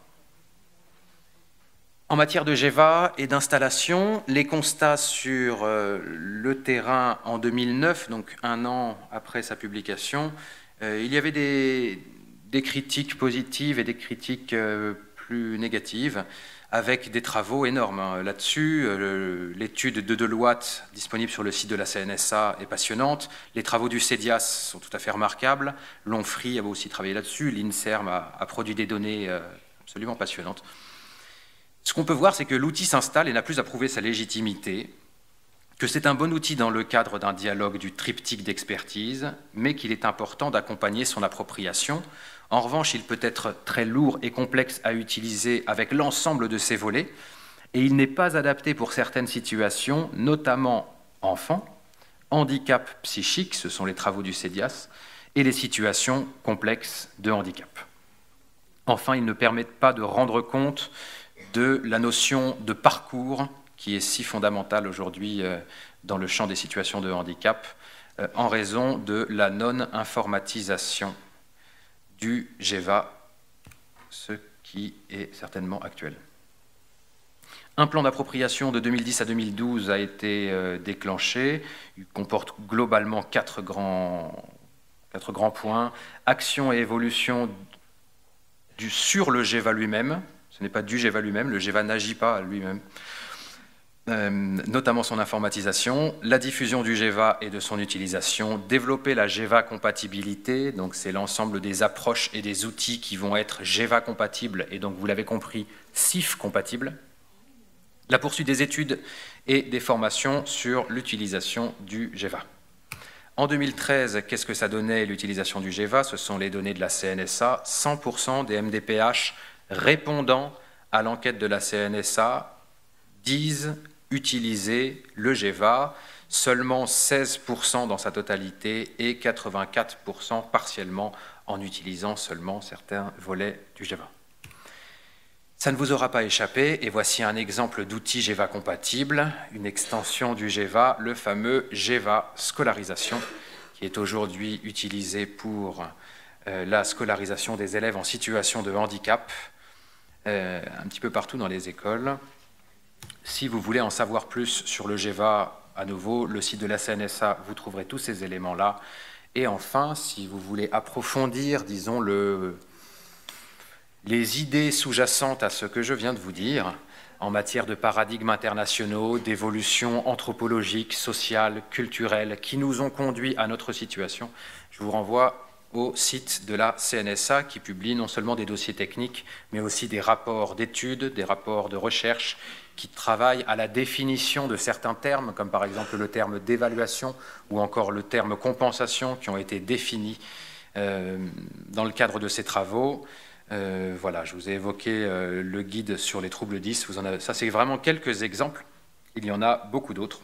Speaker 1: En matière de GEVA et d'installation, les constats sur euh, le terrain en deux mille neuf, donc un an après sa publication, euh, il y avait des, des critiques positives et des critiques euh, plus négatives, avec des travaux énormes hein. Là-dessus. Euh, L'étude de Deloitte, disponible sur le site de la C N S A, est passionnante. Les travaux du CEDIAS sont tout à fait remarquables. L'ONFRI a aussi travaillé là-dessus. L'INSERM a, a produit des données euh, absolument passionnantes. Ce qu'on peut voir, c'est que l'outil s'installe et n'a plus à prouver sa légitimité, que c'est un bon outil dans le cadre d'un dialogue du triptyque d'expertise, mais qu'il est important d'accompagner son appropriation. En revanche, il peut être très lourd et complexe à utiliser avec l'ensemble de ses volets, et il n'est pas adapté pour certaines situations, notamment enfants, handicap psychique, ce sont les travaux du CEDIAS, et les situations complexes de handicap. Enfin, il ne permet pas de rendre compte de la notion de parcours qui est si fondamentale aujourd'hui euh, dans le champ des situations de handicap, euh, en raison de la non-informatisation du GEVA, ce qui est certainement actuel. Un plan d'appropriation de deux mille dix à deux mille douze a été euh, déclenché. Il comporte globalement quatre grands, quatre grands points. Action et évolution du, sur le GEVA lui-même. Ce n'est pas du GEVA lui-même, le GEVA n'agit pas lui-même. Euh, notamment son informatisation, la diffusion du GEVA et de son utilisation, développer la GEVA compatibilité, donc c'est l'ensemble des approches et des outils qui vont être GEVA compatibles et donc vous l'avez compris, C I F compatibles. La poursuite des études et des formations sur l'utilisation du GEVA. En deux mille treize, qu'est-ce que ça donnait l'utilisation du GEVA? Ce sont les données de la C N S A. cent pour cent des M D P H répondant à l'enquête de la C N S A disent utiliser le GEVA, seulement seize pour cent dans sa totalité et quatre-vingt-quatre pour cent partiellement en utilisant seulement certains volets du GEVA. Ça ne vous aura pas échappé, et voici un exemple d'outil GEVA compatible, une extension du GEVA, le fameux GEVA scolarisation, qui est aujourd'hui utilisé pour euh, la scolarisation des élèves en situation de handicap, euh, un petit peu partout dans les écoles. Si vous voulez en savoir plus sur le GEVA, à nouveau, le site de la C N S A, vous trouverez tous ces éléments-là. Et enfin, si vous voulez approfondir, disons, le... les idées sous-jacentes à ce que je viens de vous dire, en matière de paradigmes internationaux, d'évolution anthropologique, sociale, culturelle, qui nous ont conduits à notre situation, je vous renvoie au site de la C N S A qui publie non seulement des dossiers techniques, mais aussi des rapports d'études, des rapports de recherche, qui travaillent à la définition de certains termes, comme par exemple le terme d'évaluation ou encore le terme compensation, qui ont été définis euh, dans le cadre de ces travaux. Euh, voilà, je vous ai évoqué euh, le guide sur les troubles dys. Vous en avez, ça, c'est vraiment quelques exemples. Il y en a beaucoup d'autres.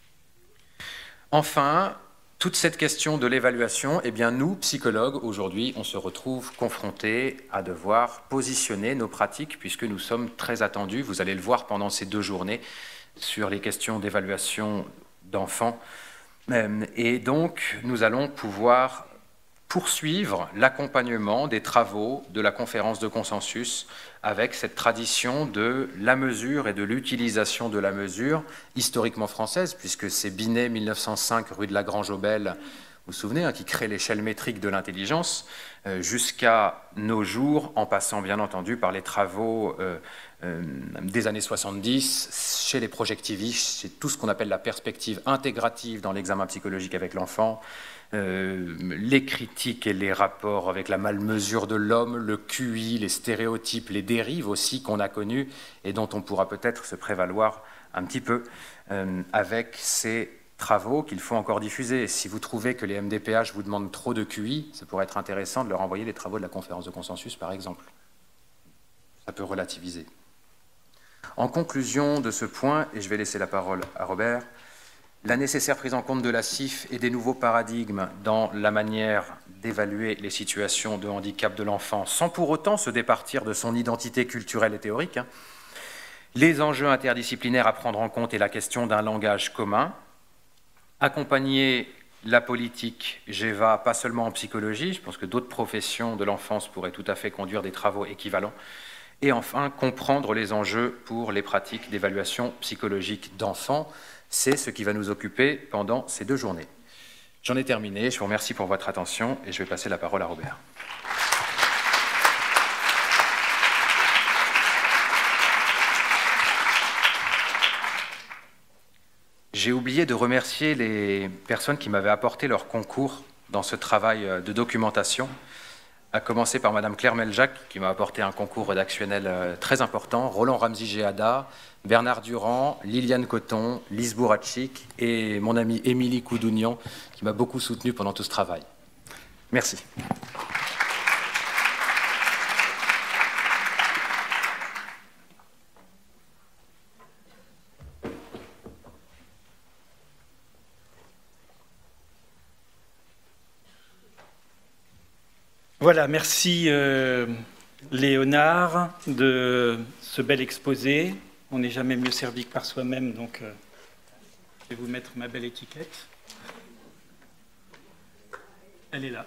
Speaker 1: Enfin, toute cette question de l'évaluation, eh bien, nous, psychologues, aujourd'hui, on se retrouve confrontés à devoir positionner nos pratiques, puisque nous sommes très attendus, vous allez le voir pendant ces deux journées, sur les questions d'évaluation d'enfants. Et donc, nous allons pouvoir poursuivre l'accompagnement des travaux de la conférence de consensus avec cette tradition de la mesure et de l'utilisation de la mesure historiquement française, puisque c'est Binet, mille neuf cent cinq, rue de la Grange-Aubel, vous vous souvenez, hein, qui crée l'échelle métrique de l'intelligence, euh, jusqu'à nos jours, en passant bien entendu par les travaux euh, euh, des années soixante-dix, chez les projectivistes, c'est tout ce qu'on appelle la perspective intégrative dans l'examen psychologique avec l'enfant, Euh, les critiques et les rapports avec la malmesure de l'homme, le Q I, les stéréotypes, les dérives aussi qu'on a connues et dont on pourra peut-être se prévaloir un petit peu euh, avec ces travaux qu'il faut encore diffuser. Si vous trouvez que les M D P H vous demandent trop de Q I, ça pourrait être intéressant de leur envoyer les travaux de la conférence de consensus, par exemple. Ça peut relativiser. En conclusion de ce point, et je vais laisser la parole à Robert, la nécessaire prise en compte de la C I F et des nouveaux paradigmes dans la manière d'évaluer les situations de handicap de l'enfant, sans pour autant se départir de son identité culturelle et théorique. Hein. Les enjeux interdisciplinaires à prendre en compte et la question d'un langage commun. Accompagner la politique GEVA, pas seulement en psychologie, je pense que d'autres professions de l'enfance pourraient tout à fait conduire des travaux équivalents. Et enfin, comprendre les enjeux pour les pratiques d'évaluation psychologique d'enfants. C'est ce qui va nous occuper pendant ces deux journées. J'en ai terminé, je vous remercie pour votre attention et je vais passer la parole à Robert. J'ai oublié de remercier les personnes qui m'avaient apporté leur concours dans ce travail de documentation, à commencer par Madame Claire Meljac, qui m'a apporté un concours rédactionnel très important, Roland Ramsey-Géada, Bernard Durand, Liliane Coton, Lise Bourachik et mon amie Émilie Coudougnan, qui m'a beaucoup soutenu pendant tout ce travail. Merci.
Speaker 2: Voilà, merci euh, Léonard de ce bel exposé on n'est jamais mieux servi que par soi-même, donc euh, je vais vous mettre ma belle étiquette. Elle est là.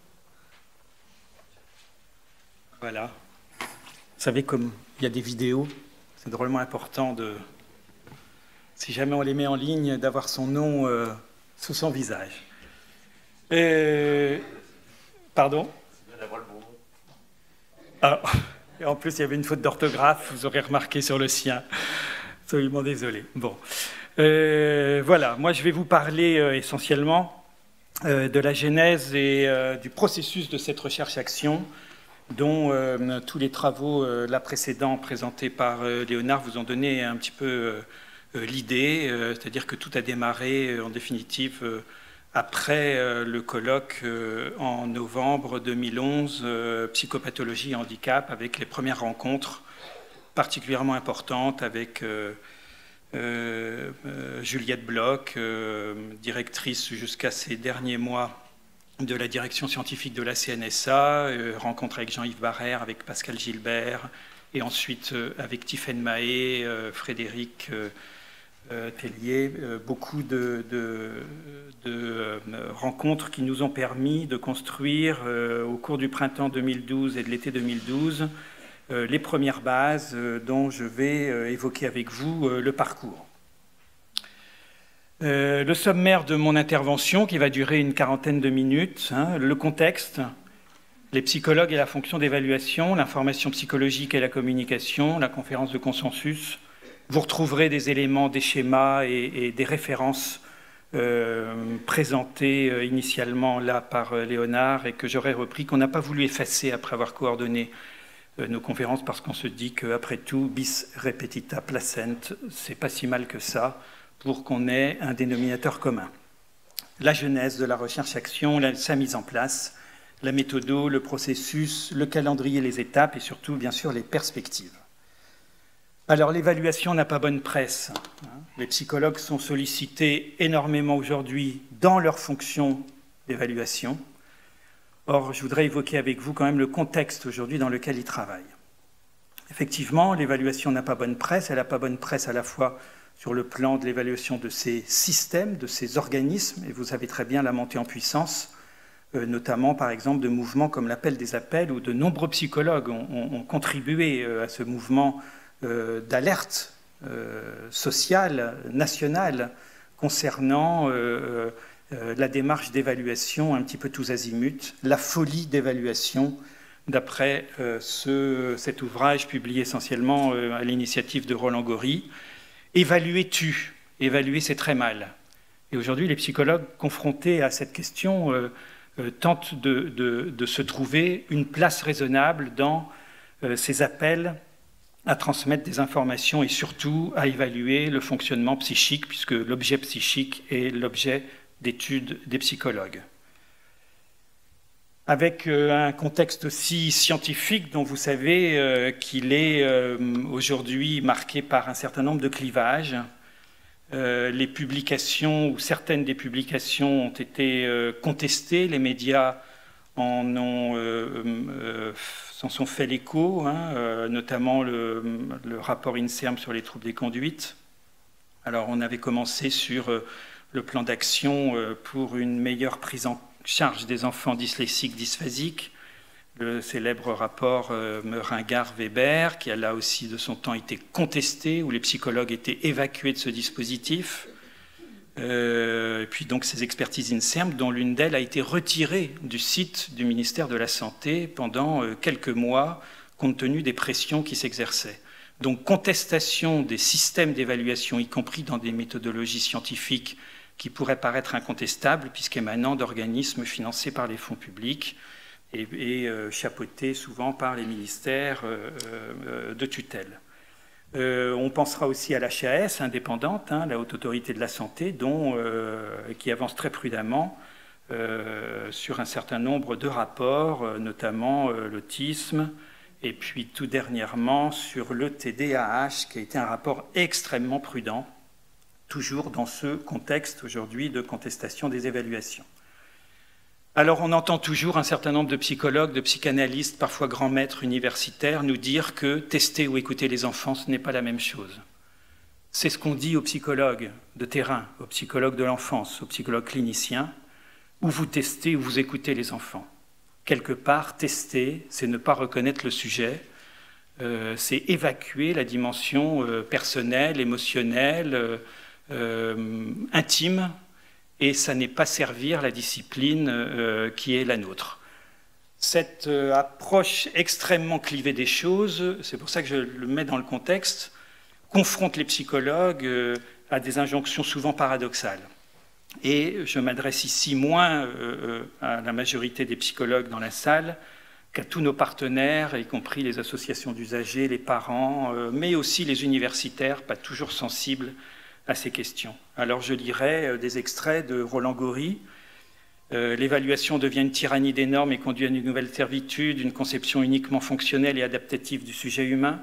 Speaker 2: Voilà. Vous savez, comme il y a des vidéos, c'est drôlement important de, si jamais on les met en ligne, d'avoir son nom euh, sous son visage. Et... Pardon ? C'est bien d'avoir le bon nom. Ah, et en plus, il y avait une faute d'orthographe, vous aurez remarqué sur le sien. Absolument désolé. Bon. Euh, voilà, moi je vais vous parler euh, essentiellement euh, de la genèse et euh, du processus de cette recherche-action, dont euh, tous les travaux euh, là précédents présentés par euh, Léonard vous ont donné un petit peu euh, l'idée, euh, c'est-à-dire que tout a démarré euh, en définitive euh, après euh, le colloque euh, en novembre deux mille onze, euh, psychopathologie et handicap, avec les premières rencontres particulièrement importantes avec euh, euh, euh, Juliette Bloch, euh, directrice jusqu'à ces derniers mois de la direction scientifique de la C N S A, euh, rencontre avec Jean-Yves Barrère, avec Pascal Gilbert, et ensuite euh, avec Tiffaine Mahé, euh, Frédéric euh, euh, Tellier, euh, beaucoup de, de, de euh, rencontres qui nous ont permis de construire euh, au cours du printemps deux mille douze et de l'été deux mille douze euh, les premières bases euh, dont je vais euh, évoquer avec vous euh, le parcours. Euh, le sommaire de mon intervention, qui va durer une quarantaine de minutes, hein, le contexte, les psychologues et la fonction d'évaluation, l'information psychologique et la communication, la conférence de consensus. Vous retrouverez des éléments, des schémas et, et des références euh, présentées euh, initialement là par euh, Léonard et que j'aurais repris, qu'on n'a pas voulu effacer après avoir coordonné euh, nos conférences, parce qu'on se dit qu'après tout, bis repetita placent, c'est pas si mal que ça, pour qu'on ait un dénominateur commun. La genèse de la recherche-action, sa mise en place, la méthode, le processus, le calendrier, les étapes et surtout, bien sûr, les perspectives. Alors, l'évaluation n'a pas bonne presse. Les psychologues sont sollicités énormément aujourd'hui dans leur fonction d'évaluation. Or, je voudrais évoquer avec vous quand même le contexte aujourd'hui dans lequel ils travaillent. Effectivement, l'évaluation n'a pas bonne presse. Elle n'a pas bonne presse à la fois sur le plan de l'évaluation de ces systèmes, de ces organismes, et vous savez très bien la montée en puissance, euh, notamment par exemple de mouvements comme l'appel des appels, où de nombreux psychologues ont, ont, ont contribué euh, à ce mouvement euh, d'alerte euh, sociale, nationale, concernant euh, euh, la démarche d'évaluation un petit peu tous azimuts, la folie d'évaluation, d'après euh, ce, cet ouvrage publié essentiellement euh, à l'initiative de Roland Gori. Évaluer tue. Évaluer, c'est très mal. Et aujourd'hui, les psychologues confrontés à cette question euh, euh, tentent de, de, de se trouver une place raisonnable dans euh, ces appels à transmettre des informations et surtout à évaluer le fonctionnement psychique, puisque l'objet psychique est l'objet d'études des psychologues. Avec euh, un contexte aussi scientifique dont vous savez euh, qu'il est euh, aujourd'hui marqué par un certain nombre de clivages. Euh, les publications, ou certaines des publications ont été euh, contestées, les médias en ont, euh, euh, s'en sont fait l'écho, hein, euh, notamment le, le rapport INSERM sur les troubles des conduites. Alors on avait commencé sur euh, le plan d'action euh, pour une meilleure prise en charge des enfants dyslexiques dysphasiques, le célèbre rapport euh, Ringard-Weber, qui a là aussi de son temps été contesté, où les psychologues étaient évacués de ce dispositif. Euh, et puis donc ces expertises INSERM, dont l'une d'elles a été retirée du site du ministère de la Santé pendant euh, quelques mois, compte tenu des pressions qui s'exerçaient. Donc contestation des systèmes d'évaluation, y compris dans des méthodologies scientifiques qui pourrait paraître incontestable, puisqu'émanant d'organismes financés par les fonds publics et, et euh, chapeautés souvent par les ministères euh, euh, de tutelle. Euh, on pensera aussi à l'H A S indépendante, hein, la Haute Autorité de la Santé, dont, euh, qui avance très prudemment euh, sur un certain nombre de rapports, euh, notamment euh, l'autisme, et puis tout dernièrement sur le T D A H, qui a été un rapport extrêmement prudent, toujours dans ce contexte aujourd'hui de contestation des évaluations. Alors on entend toujours un certain nombre de psychologues, de psychanalystes, parfois grands maîtres universitaires, nous dire que tester ou écouter les enfants, ce n'est pas la même chose. C'est ce qu'on dit aux psychologues de terrain, aux psychologues de l'enfance, aux psychologues cliniciens, où vous testez, où vous écoutez les enfants. Quelque part, tester, c'est ne pas reconnaître le sujet, euh, c'est évacuer la dimension euh, personnelle, émotionnelle, euh, euh, intime, et ça n'est pas servir la discipline euh, qui est la nôtre. Cette euh, approche extrêmement clivée des choses, c'est pour ça que je le mets dans le contexte, confronte les psychologues euh, à des injonctions souvent paradoxales. Et je m'adresse ici moins euh, à la majorité des psychologues dans la salle qu'à tous nos partenaires, y compris les associations d'usagers, les parents, euh, mais aussi les universitaires, pas toujours sensibles à ces questions. Alors je lirai euh, des extraits de Roland Gori. Euh, L'évaluation devient une tyrannie des normes et conduit à une nouvelle servitude, une conception uniquement fonctionnelle et adaptative du sujet humain.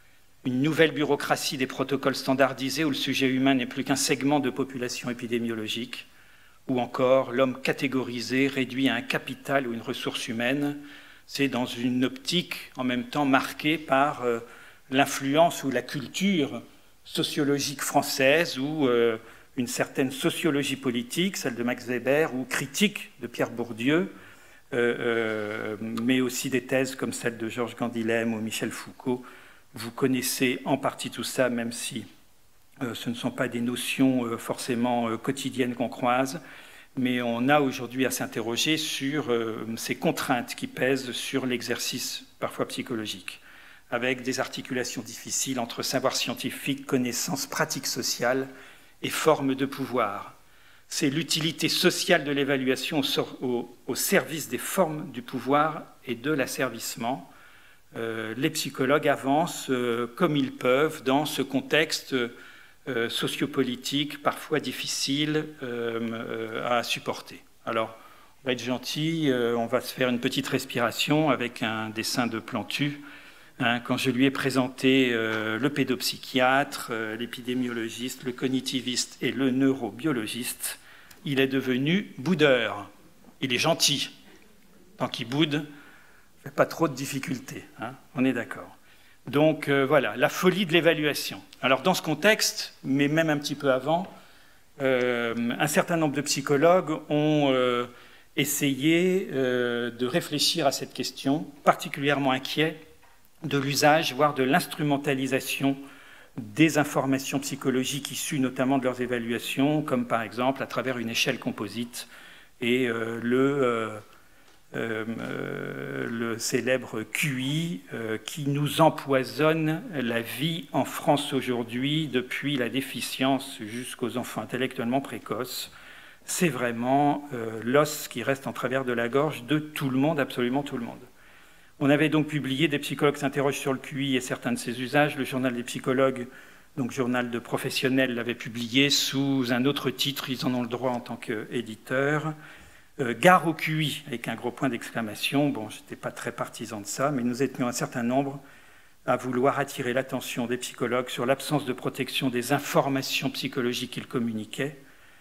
Speaker 2: Une nouvelle bureaucratie des protocoles standardisés où le sujet humain n'est plus qu'un segment de population épidémiologique, ou encore l'homme catégorisé, réduit à un capital ou une ressource humaine. C'est dans une optique en même temps marquée par euh, l'influence ou la culture sociologique française ou euh, une certaine sociologie politique, celle de Max Weber, ou critique de Pierre Bourdieu, euh, euh, mais aussi des thèses comme celle de Georges Gandilem ou Michel Foucault. Vous connaissez en partie tout ça, même si euh, ce ne sont pas des notions euh, forcément euh, quotidiennes qu'on croise, mais on a aujourd'hui à s'interroger sur euh, ces contraintes qui pèsent sur l'exercice parfois psychologique, avec des articulations difficiles entre savoir scientifique, connaissances pratiques sociales et formes de pouvoir. C'est l'utilité sociale de l'évaluation au, au, au service des formes du pouvoir et de l'asservissement. Euh, les psychologues avancent euh, comme ils peuvent dans ce contexte euh, sociopolitique parfois difficile euh, à supporter. Alors, on va être gentil, euh, on va se faire une petite respiration avec un dessin de Plantu. Hein, quand je lui ai présenté euh, le pédopsychiatre, euh, l'épidémiologiste, le cognitiviste et le neurobiologiste, il est devenu boudeur. Il est gentil. Tant qu'il boude, pas trop de difficultés, hein, on est d'accord. Donc euh, voilà, la folie de l'évaluation. Alors dans ce contexte, mais même un petit peu avant, euh, un certain nombre de psychologues ont euh, essayé euh, de réfléchir à cette question, particulièrement inquiets de l'usage, voire de l'instrumentalisation des informations psychologiques issues notamment de leurs évaluations, comme par exemple à travers une échelle composite et euh, le... Euh, Euh, euh, le célèbre Q I euh, qui nous empoisonne la vie en France aujourd'hui, depuis la déficience jusqu'aux enfants intellectuellement précoces. C'est vraiment euh, l'os qui reste en travers de la gorge de tout le monde, absolument tout le monde. On avait donc publié, des psychologues s'interrogent sur le Q I et certains de ses usages. Le journal des psychologues, donc journal de professionnels, l'avait publié sous un autre titre, ils en ont le droit en tant qu'éditeurs. Euh, gare au Q I, avec un gros point d'exclamation. Bon, je n'étais pas très partisan de ça, mais nous étions un certain nombre à vouloir attirer l'attention des psychologues sur l'absence de protection des informations psychologiques qu'ils communiquaient,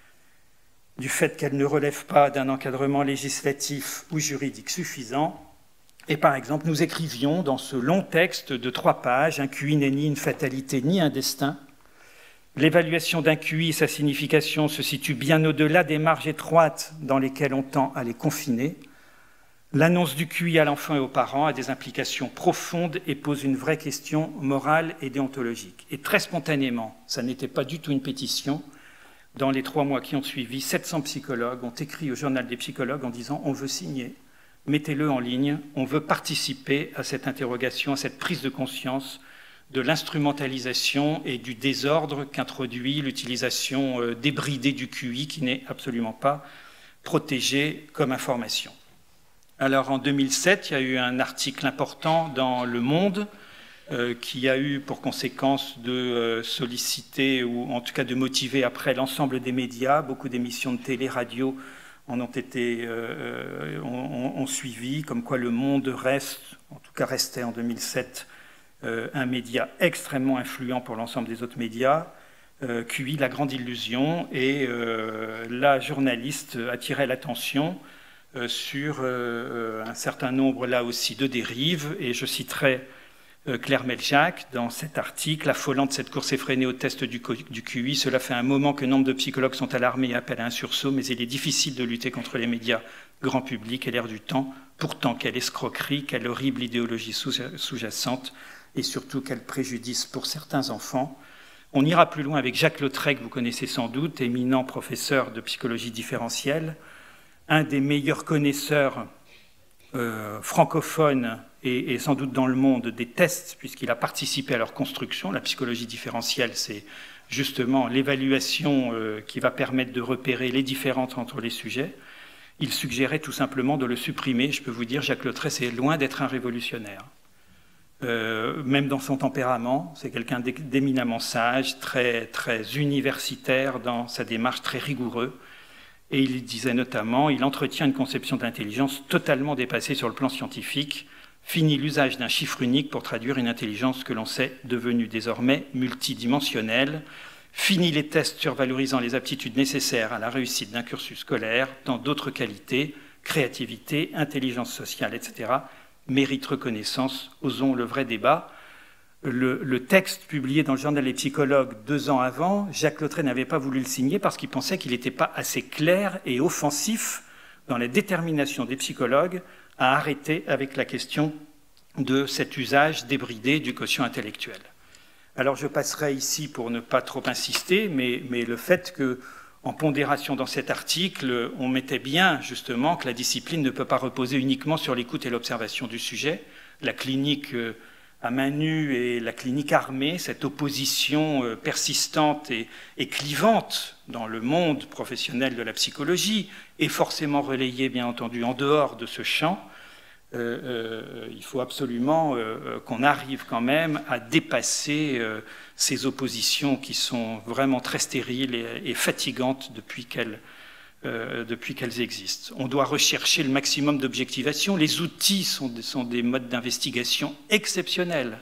Speaker 2: du fait qu'elles ne relèvent pas d'un encadrement législatif ou juridique suffisant. Et par exemple, nous écrivions dans ce long texte de trois pages, un Q I n'est ni une fatalité ni un destin. L'évaluation d'un Q I et sa signification se situent bien au-delà des marges étroites dans lesquelles on tend à les confiner. L'annonce du Q I à l'enfant et aux parents a des implications profondes et pose une vraie question morale et déontologique. Et très spontanément, ça n'était pas du tout une pétition, dans les trois mois qui ont suivi, sept cents psychologues ont écrit au journal des psychologues en disant « on veut signer, mettez-le en ligne, on veut participer à cette interrogation, à cette prise de conscience » de l'instrumentalisation et du désordre qu'introduit l'utilisation euh, débridée du Q I, qui n'est absolument pas protégée comme information. Alors en deux mille sept, il y a eu un article important dans Le Monde euh, qui a eu pour conséquence de euh, solliciter, ou en tout cas de motiver après l'ensemble des médias. Beaucoup d'émissions de télé, radio en ont été euh, ont, ont suivi, comme quoi Le Monde reste, en tout cas restait en deux mille sept, Euh, un média extrêmement influent pour l'ensemble des autres médias, euh, Q I, la grande illusion, et euh, la journaliste attirait l'attention euh, sur euh, un certain nombre, là aussi, de dérives, et je citerai Euh, Claire Meljac, dans cet article, affolant de cette course effrénée au test du, du Q I, cela fait un moment que nombre de psychologues sont alarmés et appellent à un sursaut, mais il est difficile de lutter contre les médias grand public et l'air du temps. Pourtant, quelle escroquerie, quelle horrible idéologie sous-jacente et surtout quel préjudice pour certains enfants. On ira plus loin avec Jacques Lautrec, que vous connaissez sans doute, éminent professeur de psychologie différentielle, un des meilleurs connaisseurs euh, francophones et, et sans doute dans le monde des tests, puisqu'il a participé à leur construction. La psychologie différentielle, c'est justement l'évaluation euh, qui va permettre de repérer les différences entre les sujets. Il suggérait tout simplement de le supprimer. Je peux vous dire, Jacques Lautrec, c'est loin d'être un révolutionnaire. Euh, même dans son tempérament, c'est quelqu'un d'éminemment sage, très, très universitaire dans sa démarche, très rigoureux. Et il disait notamment, il entretient une conception d'intelligence totalement dépassée sur le plan scientifique. Fini l'usage d'un chiffre unique pour traduire une intelligence que l'on sait devenue désormais multidimensionnelle. Fini les tests survalorisant les aptitudes nécessaires à la réussite d'un cursus scolaire, dans d'autres qualités, créativité, intelligence sociale, et cetera, mérite reconnaissance, osons le vrai débat. Le, le texte publié dans le journal des psychologues deux ans avant, Jacques Lautrec n'avait pas voulu le signer parce qu'il pensait qu'il n'était pas assez clair et offensif dans la détermination des psychologues à arrêter avec la question de cet usage débridé du quotient intellectuel. Alors je passerai ici pour ne pas trop insister, mais, mais le fait que, en pondération dans cet article, on mettait bien justement que la discipline ne peut pas reposer uniquement sur l'écoute et l'observation du sujet. La clinique à main nue et la clinique armée, cette opposition persistante et, et clivante dans le monde professionnel de la psychologie, est forcément relayée, bien entendu, en dehors de ce champ. Euh, euh, il faut absolument euh, qu'on arrive quand même à dépasser euh, ces oppositions qui sont vraiment très stériles et, et fatigantes depuis qu'elles, euh, depuis qu'elles existent. On doit rechercher le maximum d'objectivation. Les outils sont, sont des modes d'investigation exceptionnels.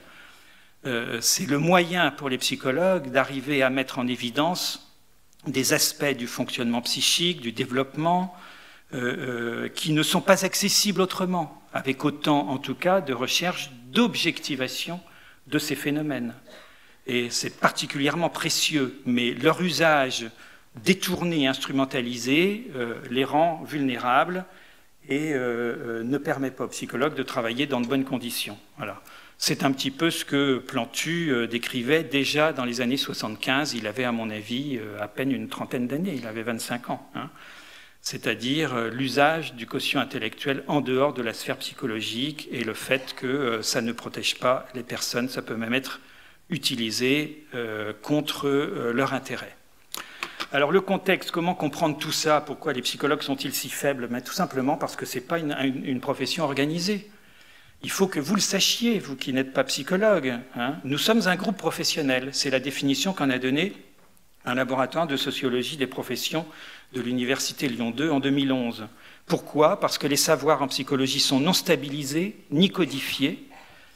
Speaker 2: Euh, c'est le moyen pour les psychologues d'arriver à mettre en évidence des aspects du fonctionnement psychique, du développement, euh, euh, qui ne sont pas accessibles autrement, avec autant, en tout cas, de recherche d'objectivation de ces phénomènes. Et c'est particulièrement précieux, mais leur usage détourné et instrumentalisé euh, les rend vulnérables et euh, ne permet pas aux psychologues de travailler dans de bonnes conditions. Voilà. C'est un petit peu ce que Plantu euh, décrivait déjà dans les années soixante-quinze. Il avait, à mon avis, euh, à peine une trentaine d'années, il avait vingt-cinq ans. Hein. C'est-à-dire euh, l'usage du quotient intellectuel en dehors de la sphère psychologique et le fait que euh, ça ne protège pas les personnes, ça peut même être utilisé euh, contre euh, leur intérêt. Alors le contexte, comment comprendre tout ça? Pourquoi les psychologues sont-ils si faibles? Mais tout simplement parce que ce n'est pas une, une, une profession organisée. Il faut que vous le sachiez, vous qui n'êtes pas psychologue. Hein. Nous sommes un groupe professionnel, c'est la définition qu'en a donnée un laboratoire de sociologie des professions de l'Université Lyon deux en deux mille onze. Pourquoi? Parce que les savoirs en psychologie sont non stabilisés, ni codifiés,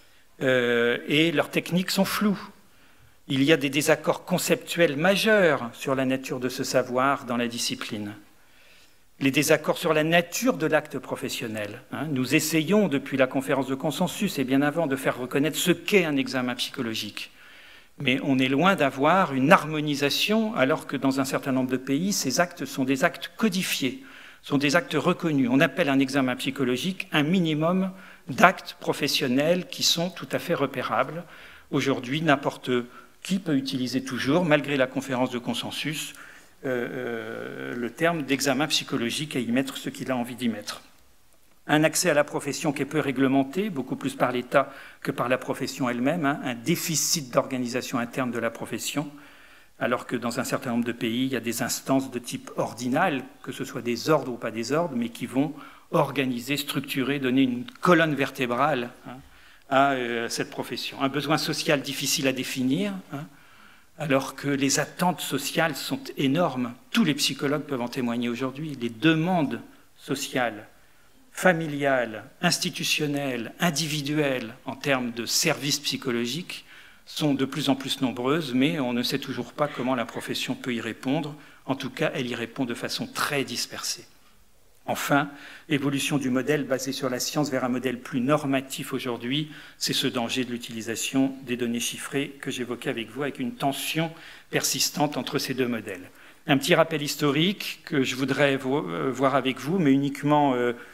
Speaker 2: euh, et leurs techniques sont floues. Il y a des désaccords conceptuels majeurs sur la nature de ce savoir dans la discipline. Les désaccords sur la nature de l'acte professionnel. Hein. Nous essayons, depuis la conférence de consensus et bien avant, de faire reconnaître ce qu'est un examen psychologique. Mais on est loin d'avoir une harmonisation, alors que dans un certain nombre de pays, ces actes sont des actes codifiés, sont des actes reconnus. On appelle un examen psychologique un minimum d'actes professionnels qui sont tout à fait repérables. Aujourd'hui, n'importe qui peut utiliser toujours, malgré la conférence de consensus, euh, euh, le terme d'examen psychologique et y mettre ce qu'il a envie d'y mettre. Un accès à la profession qui est peu réglementé, beaucoup plus par l'État que par la profession elle-même, hein, un déficit d'organisation interne de la profession, alors que dans un certain nombre de pays, il y a des instances de type ordinal, que ce soit des ordres ou pas des ordres, mais qui vont organiser, structurer, donner une colonne vertébrale hein, à euh, cette profession. Un besoin social difficile à définir, hein, alors que les attentes sociales sont énormes. Tous les psychologues peuvent en témoigner aujourd'hui. Les demandes sociales, familiales, institutionnelles, individuelles, en termes de services psychologiques, sont de plus en plus nombreuses, mais on ne sait toujours pas comment la profession peut y répondre. En tout cas, elle y répond de façon très dispersée. Enfin, évolution du modèle basé sur la science vers un modèle plus normatif aujourd'hui, c'est ce danger de l'utilisation des données chiffrées que j'évoquais avec vous, avec une tension persistante entre ces deux modèles. Un petit rappel historique que je voudrais voir avec vous, mais uniquement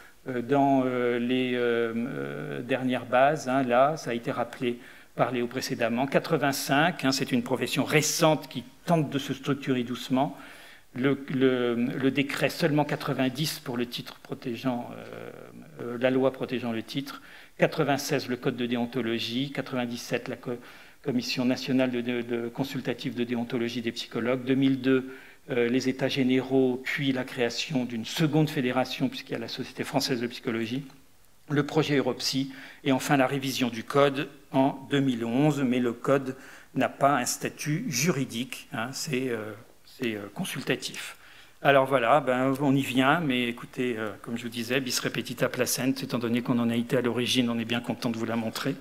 Speaker 2: dans les dernières bases. Là, ça a été rappelé par Léo précédemment. quatre-vingt-cinq, c'est une profession récente qui tente de se structurer doucement. Le, le, le décret seulement quatre-vingt-dix pour le titre protégeant, euh, la loi protégeant le titre, quatre-vingt-seize le code de déontologie, quatre-vingt-dix-sept la co commission nationale de, de, de consultative de déontologie des psychologues, deux mille deux euh, les états généraux, puis la création d'une seconde fédération puisqu'il y a la Société française de psychologie, le projet Europsy et enfin la révision du code en deux mille onze, mais le code n'a pas un statut juridique, hein, c'est euh, c'est consultatif. Alors voilà, ben, on y vient, mais écoutez, euh, comme je vous disais, bis repetita placent, étant donné qu'on en a été à l'origine, on est bien content de vous la montrer.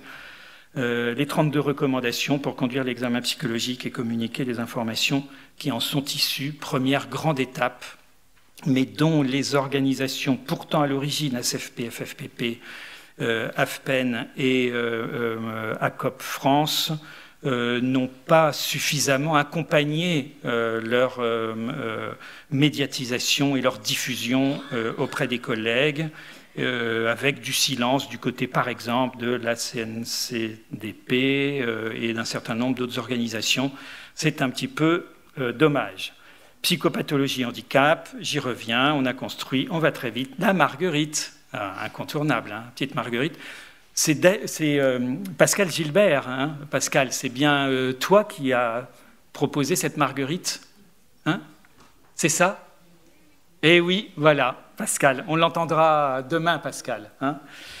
Speaker 2: Euh, les trente-deux recommandations pour conduire l'examen psychologique et communiquer les informations qui en sont issues, première grande étape, mais dont les organisations pourtant à l'origine, S F P, F F P P, euh, A F P E N et euh, euh, A C O P France, Euh, n'ont pas suffisamment accompagné euh, leur euh, euh, médiatisation et leur diffusion euh, auprès des collègues, euh, avec du silence du côté, par exemple, de la C N C D P euh, et d'un certain nombre d'autres organisations. C'est un petit peu euh, dommage. Psychopathologie, handicap, j'y reviens, on a construit, on va très vite, la Marguerite, ah, incontournable, hein, petite Marguerite. C'est euh, Pascal Gilbert. Hein. Pascal, c'est bien euh, toi qui as proposé cette Marguerite, hein? C'est ça? Eh oui, voilà, Pascal. On l'entendra demain, Pascal. Hein.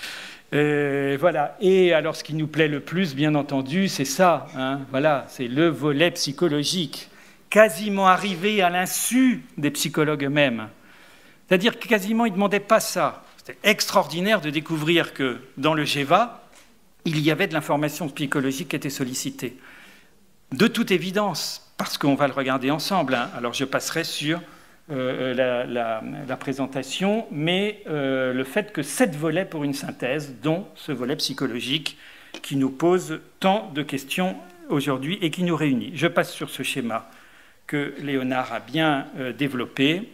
Speaker 2: Euh, voilà. Et alors, ce qui nous plaît le plus, bien entendu, c'est ça. Hein. Voilà, c'est le volet psychologique, quasiment arrivé à l'insu des psychologues eux-mêmes. C'est-à-dire que quasiment, ils ne demandaient pas ça. C'était extraordinaire de découvrir que dans le G E V A, il y avait de l'information psychologique qui était sollicitée. De toute évidence, parce qu'on va le regarder ensemble. Hein. Alors je passerai sur euh, la, la, la présentation, mais euh, le fait que sept volets pour une synthèse, dont ce volet psychologique qui nous pose tant de questions aujourd'hui et qui nous réunit. Je passe sur ce schéma que Léonard a bien euh, développé.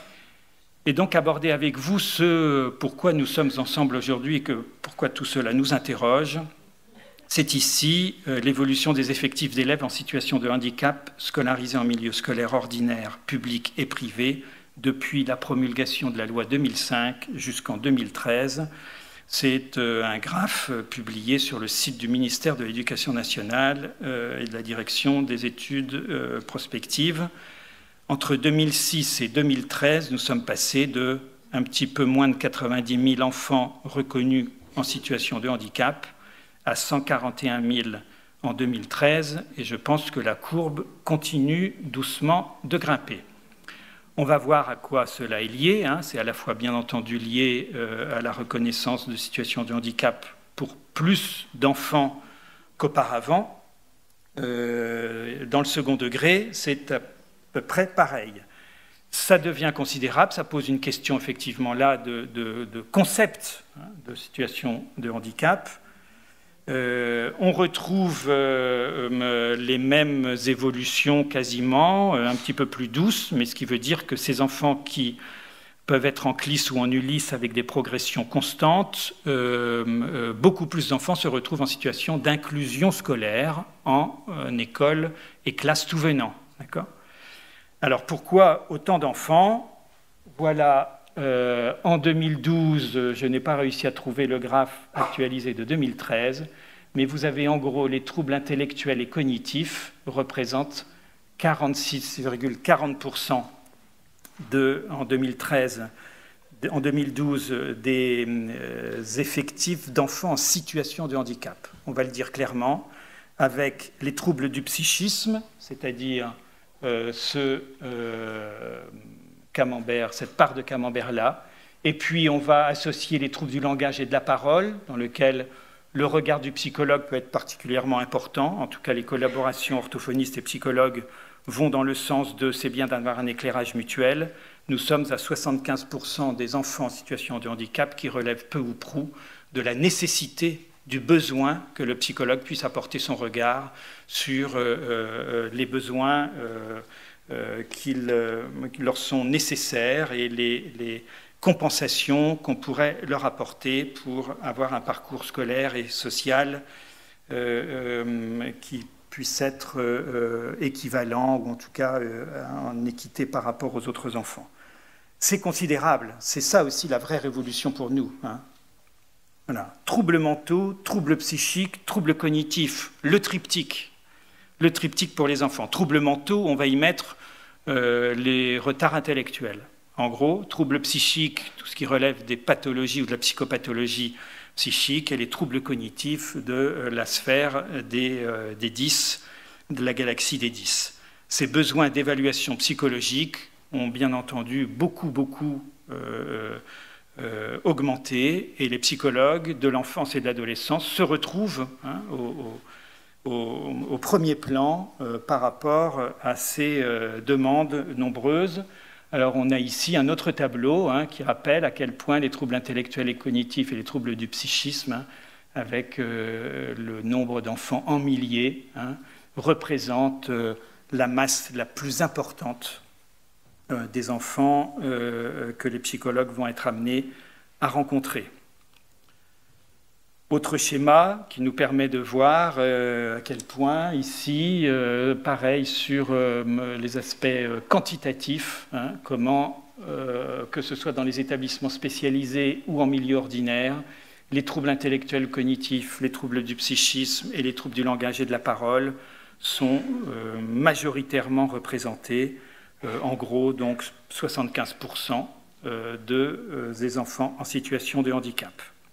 Speaker 2: Et donc aborder avec vous ce pourquoi nous sommes ensemble aujourd'hui et que, pourquoi tout cela nous interroge. C'est ici euh, l'évolution des effectifs d'élèves en situation de handicap scolarisés en milieu scolaire ordinaire, public et privé depuis la promulgation de la loi deux mille cinq jusqu'en deux mille treize. C'est euh, un graphe euh, publié sur le site du ministère de l'Éducation nationale euh, et de la Direction des études euh, prospectives. Entre deux mille six et deux mille treize, nous sommes passés de un petit peu moins de quatre-vingt-dix mille enfants reconnus en situation de handicap à cent quarante et un mille en deux mille treize, et je pense que la courbe continue doucement de grimper. On va voir à quoi cela est lié. Hein. C'est à la fois bien entendu lié euh, à la reconnaissance de situation de handicap pour plus d'enfants qu'auparavant. Euh, dans le second degré, c'est à peu près pareil. Ça devient considérable, ça pose une question effectivement là de, de, de concept hein, de situation de handicap. Euh, on retrouve euh, les mêmes évolutions quasiment, euh, un petit peu plus douces, mais ce qui veut dire que ces enfants qui peuvent être en C L I S ou en U L I S avec des progressions constantes, euh, euh, beaucoup plus d'enfants se retrouvent en situation d'inclusion scolaire en euh, école et classe tout venant. D'accord ? Alors pourquoi autant d'enfants? Voilà, euh, en deux mille douze, je n'ai pas réussi à trouver le graphe actualisé de deux mille treize, mais vous avez en gros les troubles intellectuels et cognitifs représentent quarante-six virgule quarante pour cent de, en deux mille treize, en deux mille douze, des euh, effectifs d'enfants en situation de handicap. On va le dire clairement, avec les troubles du psychisme, c'est-à-dire Euh, ce euh, camembert, cette part de camembert-là. Et puis, on va associer les troubles du langage et de la parole, dans lequel le regard du psychologue peut être particulièrement important. En tout cas, les collaborations orthophonistes et psychologues vont dans le sens de « c'est bien d'avoir un éclairage mutuel ». nous sommes à soixante-quinze pour cent des enfants en situation de handicap qui relèvent peu ou prou de la nécessité, du besoin que le psychologue puisse apporter son regard sur euh, euh, les besoins euh, euh, qui euh, leur sont nécessaires et les, les compensations qu'on pourrait leur apporter pour avoir un parcours scolaire et social euh, euh, qui puisse être euh, équivalent ou en tout cas euh, en équité par rapport aux autres enfants. C'est considérable, c'est ça aussi la vraie révolution pour nous, hein. Voilà. Troubles mentaux, troubles psychiques, troubles cognitifs, le triptyque, le triptyque pour les enfants. Troubles mentaux, on va y mettre euh, les retards intellectuels. En gros, troubles psychiques, tout ce qui relève des pathologies ou de la psychopathologie psychique, et les troubles cognitifs de euh, la sphère des, euh, des dix, de la galaxie des dix. Ces besoins d'évaluation psychologique ont bien entendu beaucoup, beaucoup euh, Euh, augmenté, et les psychologues de l'enfance et de l'adolescence se retrouvent hein, au, au, au premier plan euh, par rapport à ces euh, demandes nombreuses. Alors on a ici un autre tableau hein, qui rappelle à quel point les troubles intellectuels et cognitifs et les troubles du psychisme, hein, avec euh, le nombre d'enfants en milliers, hein, représentent euh, la masse la plus importante des enfants euh, que les psychologues vont être amenés à rencontrer. Autre schéma qui nous permet de voir euh, à quel point ici, euh, pareil sur euh, les aspects quantitatifs, hein, comment, euh, que ce soit dans les établissements spécialisés ou en milieu ordinaire, les troubles intellectuels cognitifs, les troubles du psychisme et les troubles du langage et de la parole sont euh, majoritairement représentés. Euh, en gros, donc soixante-quinze pour cent euh, de, euh, des enfants en situation de handicap.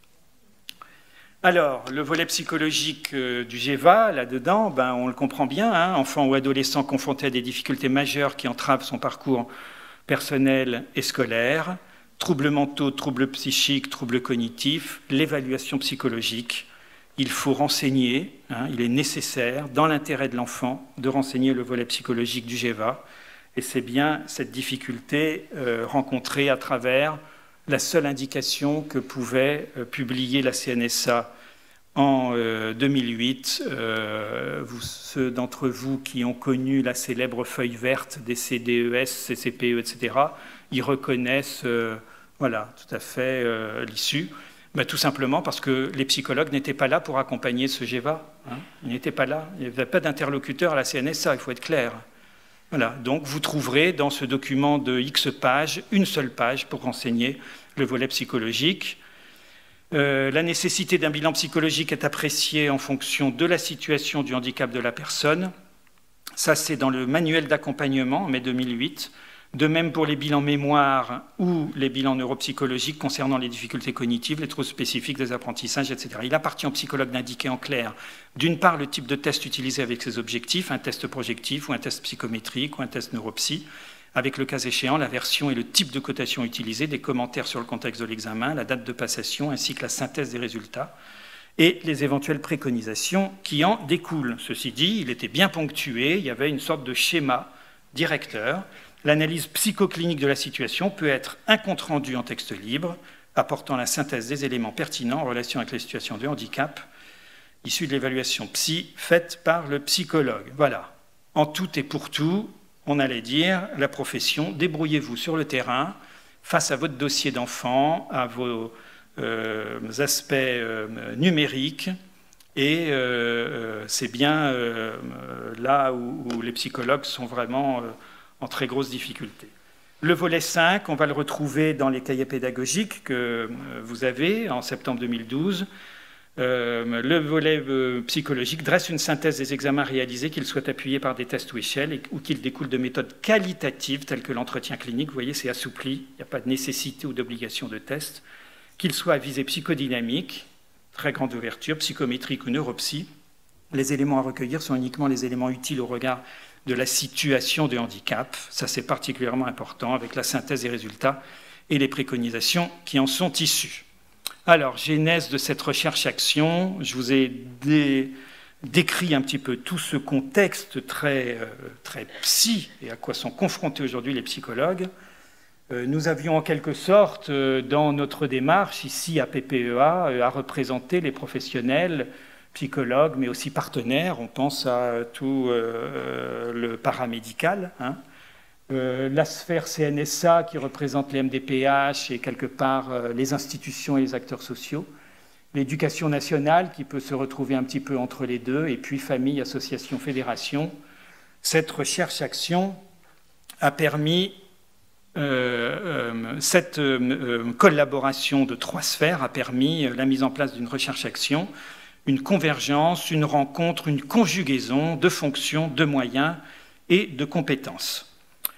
Speaker 2: Alors, le volet psychologique euh, du G E V A, là-dedans, ben, on le comprend bien, hein, enfant ou adolescent confronté à des difficultés majeures qui entravent son parcours personnel et scolaire, troubles mentaux, troubles psychiques, troubles cognitifs, l'évaluation psychologique. Il faut renseigner, hein, il est nécessaire, dans l'intérêt de l'enfant, de renseigner le volet psychologique du G E V A. Et c'est bien cette difficulté euh, rencontrée à travers la seule indication que pouvait euh, publier la C N S A en euh, deux mille huit. Euh, vous, ceux d'entre vous qui ont connu la célèbre feuille verte des C D E S, C C P E, et cetera, ils reconnaissent euh, voilà, tout à fait euh, l'issue. Ben, tout simplement parce que les psychologues n'étaient pas là pour accompagner ce G E V A. Hein. Ils n'étaient pas là. Il n'y avait pas d'interlocuteur à la C N S A, il faut être clair. Voilà, donc vous trouverez dans ce document de X pages, une seule page pour renseigner le volet psychologique. Euh, la nécessité d'un bilan psychologique est appréciée en fonction de la situation du handicap de la personne. Ça, c'est dans le manuel d'accompagnement en mai deux mille huit. De même pour les bilans mémoire ou les bilans neuropsychologiques concernant les difficultés cognitives, les troubles spécifiques des apprentissages, et cetera. Il appartient au psychologue d'indiquer en clair, d'une part, le type de test utilisé avec ses objectifs, un test projectif ou un test psychométrique ou un test neuropsy, avec le cas échéant la version et le type de cotation utilisé, des commentaires sur le contexte de l'examen, la date de passation, ainsi que la synthèse des résultats, et les éventuelles préconisations qui en découlent. Ceci dit, il était bien ponctué, il y avait une sorte de schéma directeur. L'analyse psychoclinique de la situation peut être un compte-rendu en texte libre, apportant la synthèse des éléments pertinents en relation avec les situations de handicap, issus de l'évaluation psy faite par le psychologue. Voilà. En tout et pour tout, on allait dire, la profession, débrouillez-vous sur le terrain, face à votre dossier d'enfant, à vos euh, aspects euh, numériques, et euh, c'est bien euh, là où, où les psychologues sont vraiment... Euh, en très grosse difficulté. Le volet cinq, on va le retrouver dans les cahiers pédagogiques que vous avez en septembre deux mille douze. Euh, le volet euh, psychologique dresse une synthèse des examens réalisés, qu'ils soient appuyés par des tests ou échelles, et, ou qu'ils découlent de méthodes qualitatives telles que l'entretien clinique. Vous voyez, c'est assoupli, il n'y a pas de nécessité ou d'obligation de test. Qu'ils soient à visée psychodynamique, très grande ouverture, psychométrique ou neuropsy. Les éléments à recueillir sont uniquement les éléments utiles au regard de la situation de handicap. Ça, c'est particulièrement important avec la synthèse des résultats et les préconisations qui en sont issues. Alors, genèse de cette recherche-action, je vous ai dé... décrit un petit peu tout ce contexte très, euh, très psy et à quoi sont confrontés aujourd'hui les psychologues. Nous avions en quelque sorte, dans notre démarche, ici à P P E A, à représenter les professionnels, psychologues, mais aussi partenaires. On pense à tout euh, le paramédical, hein. euh, la sphère C N S A qui représente les M D P H et quelque part euh, les institutions et les acteurs sociaux, l'éducation nationale qui peut se retrouver un petit peu entre les deux, et puis famille, association, fédération. Cette recherche-action a permis, euh, euh, cette euh, collaboration de trois sphères a permis la mise en place d'une recherche-action, une convergence, une rencontre, une conjugaison de fonctions, de moyens et de compétences.